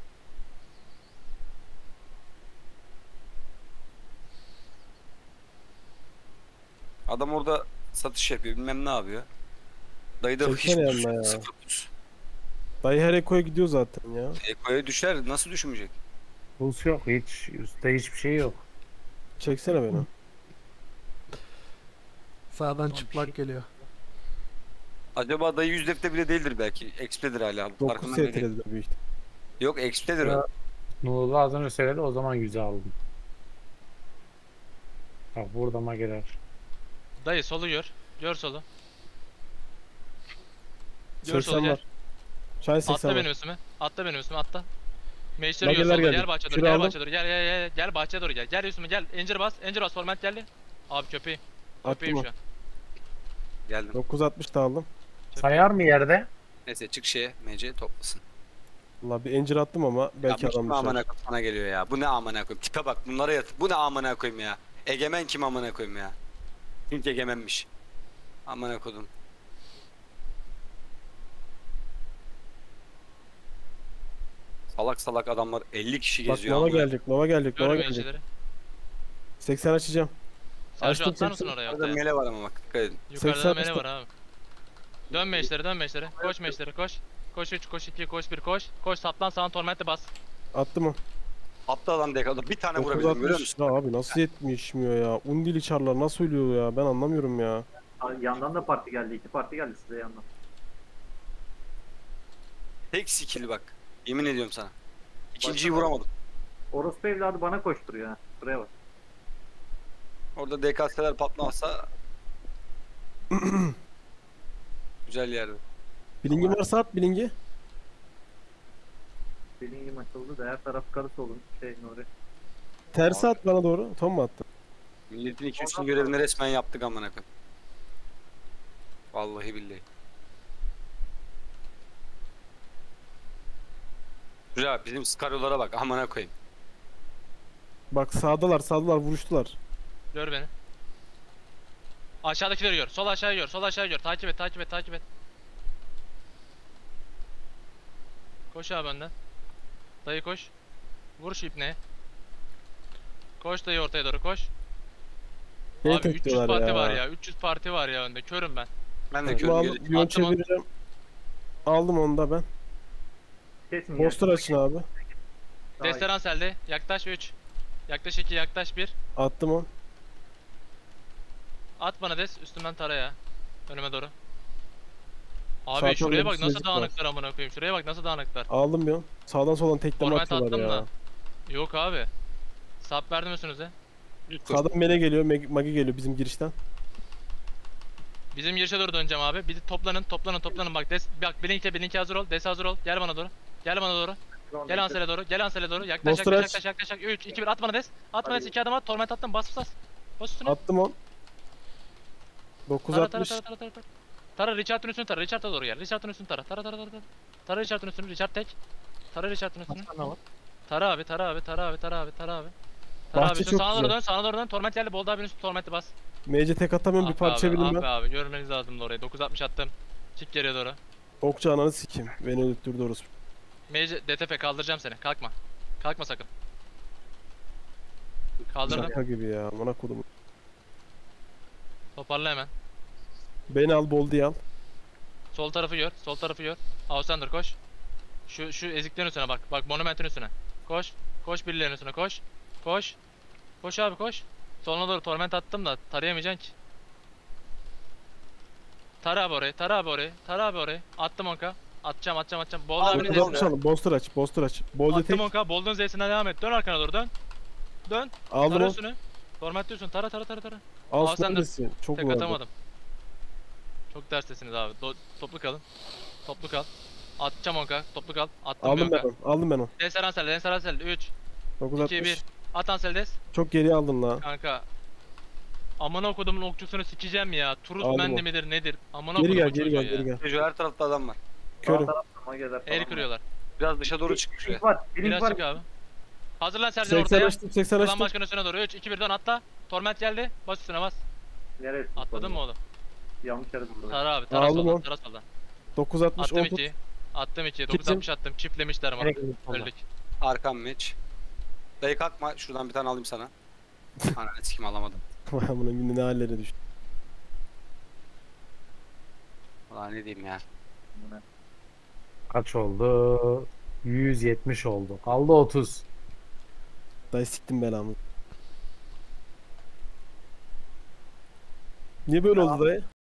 Adam orada satış yapıyor, bilmem ne yapıyor. Dayı da Çeksene hiç yanına ya. sıfır. Dayı her ekoya gidiyor zaten ya. Eko'ya düşer, nasıl düşmeyecek? Buz yok hiç. Üstte hiçbir şey yok. Çeksene beni. Sağdan çıplak geliyor. Acaba dayı 100 defte bile değildir belki. XP'dir hala. 9 Farkında bile değil. STR'de büyük ihtimal. Yok XP'dir o. Ya. Nurullah az önce söyledi o zaman 100'e aldım. Bak burada mageler. Dayı solu gör. Gör solu. Gör 80 solu gel. var. Şahin 80 Atla var. benim üstüme. Atla benim üstüme atla. Meclisleri Mageler gör solda. geldi. Gel bahçeye doğru. Şuraya Gel aldım. bahçeye doğru. Gel bahçeye doğru gel. Gel üstüme gel. Encir bas. Encir bas. Torment geldi. Abi köpeğim. Attım Köpeğim o. şu an. Geldim. 960 da aldım. Sayar mı yerde? Neyse çık şeye, MC toplasın. Valla bir encir attım ama belki Ya bu adam kim amına düşer. koyayım sana geliyor ya. Bu ne amına koyayım. Tipe bak bunlara yat. Bu ne amına koyayım ya. Egemen kim amına koyayım ya. İlk egemenmiş. Amına koydum. Salak salak adamlar 50 kişi Bak geziyor. Nova amına. gelecek, Nova gelecek, Nova Görmüyor gelecek. encileri. 80 açacağım. Sergio Açtım, atlar mısın 80. oraya Orada ortaya? mele var ama bak dikkat edin. Yukarıda 80 mele var abi. Dön meşleri dön meşleri. Koş meşleri koş. Koş 3 koş 2 koş 1 koş. Koş saplan sağın tormentle bas. Attım o. Aptal adam dekada bir tane vurabildim görüyor 960. musun? Ya abi nasıl yetmiyor ya? Undili çarlar nasıl ölüyor ya? Ben anlamıyorum ya. Yandan da parti geldi. 2 parti geldi size yandan. Tek skill bak. Yemin ediyorum sana. İkinciyi Başka- vuramadım. Orospu evladı bana koşturuyor ha. Şuraya bak. Orada DKS'ler patlamazsa güzel yerde. Bilingi varsa at bilingi. Bilingim açıldı da her taraf karısı olun. Şey Nuri. Tersi at bana doğru. Tam mı attın? Milletin 2-3 gün görevini resmen yaptık amına koyayım. Vallahi billahi. Şuraya bizim skaryolara bak amına koyayım. Bak sağdalar vuruştular. Gör beni. Aşağıdakileri gör. Sol aşağıya gör. Sol aşağıya gör. Takip et, takip et, takip et. Koş abi önden. Dayı koş. Vur şu ipneye. Koş dayı ortaya doğru koş. Beni Abi 300 tekliyorlar parti ya. var ya. 300 parti var ya önde. Körüm ben. Ben de Bunu körüm alıp geri. yön Attım onu. çevireceğim. Aldım onu da ben. Kesin Poster açın abi. Desteran selde. Yaklaş 3. Yaklaş 2, yaklaş 1. Attım onu. At bana des. Üstümden tara ya. Önüme doğru. Abi Sağ şuraya tarafta bak bir nasıl silecek var. dağınıklar amına koyayım. Şuraya bak nasıl dağınıklar. Aldım bir onu. Sağdan soldan tekleme Torment atıyorlar attım ya. da. Yok abi. Sap verdim üstünüze. Sağdan Mene geliyor, Magi geliyor bizim girişten. Bizim girişe doğru döneceğim abi. Bir de toplanın bak. Bak Blink'e hazır ol. Des hazır ol. Gel bana doğru. Gel bana doğru. Gel Ansel'e doğru. Gel Ansel'e doğru. Yaklaş Monster yaklaş aç. yaklaş yaklaş. 3 2 1 at bana des. At bana des. 2 adım at. Torment attım. Bas bas. Bas üstüne. Attım onu. Tara 960. tara. Tara Richard'ın üstünü tara. Richard'a doğru gel. Richard'ın üstünü tara. Tara. Tara Richard'ın üstünü. Richard tek. Tara Richard'ın üstünü. Tara abi. Bahçe çok Sana doğru güzel. dön. Sana doğru dön. Torment geldi. Bolda abinin üstü torment'i bas. MC tek atamıyorum, bir parça çevirdim ben. Abi görmeniz lazımdı orayı. 960 attım. Çık geriye doğru. Okçu ananı sikeyim. Beni öldürdü orası. Mage DTF kaldıracağım seni. Kalkma. Kalkma sakın. Kaldırdım. Şaka gibi ya. Amına kodum. Toparla hemen. Beni al, Boldi'yi al. Sol tarafı gör. Sol tarafı gör. Ausander koş. Şu eziklerin üstüne bak. Bak monumentin üstüne. Koş. Koş birilerinin üstüne koş. Koş. Koş abi koş. Soluna doğru torment attım da tarayamayacaksın ki. Tara abi orayı. Tara abi orayı. Attım onka. Atacağım. Bold abinin z'sine. 960 alın. Monster aç. Boldi Attım tek. onka. Bold'un z'sinden devam et. Dön arkana doğru dön. Dön. Aldım Tara onu. üstüne. Torment diyorsun. Tara. Al Aa, sen de- neredesin? Çok Tek vurdu. atamadım. Çok terstesiniz abi. Toplu kalın. Toplu kal. Atacağım onka. Toplu kal. Attım Aldım ben onka. onu. Aldım ben onu. Des Ansel. 3, 2, 960. 1. At Ansel des. Çok geriye aldın la. Kanka. Amına kodumun okçusunu sikeceğim ya. Turus Aldım mendi o. midir nedir? Amına Geri kodumun gel, geri çocuğu gel, ya. geri gel. Çocuğu her tarafta adam var. Körüm. El kırıyorlar. Biraz dışa doğru çıkmış ya. Blink var. Blink Biraz var. çık abi. Hazırlan Sercan 80 ortaya. açtım, 80 Klan açtım. başkanı üstüne doğru. 3, 2, 1 dön atla. Torment geldi. Bas üstüne bas. Nereye? Atladın mı oğlum? Yanlış yere tuttum. Tara abi. Tara Aldım soldan. onu. Tara soldan. 960 Attım 10 tut. 2. Attım 2. Gittim. 960 attım. Çiftlemişler ama. Öldük. Arkam meç. Dayı kalkma. Şuradan bir tane alayım sana. Ananı sikim alamadım. Amına günü ne hallere düştü. Ulan ne diyeyim ya. Kaç oldu? 170 oldu. Kaldı 30. Dayı siktim belamı. Niye böyle oldu dayı?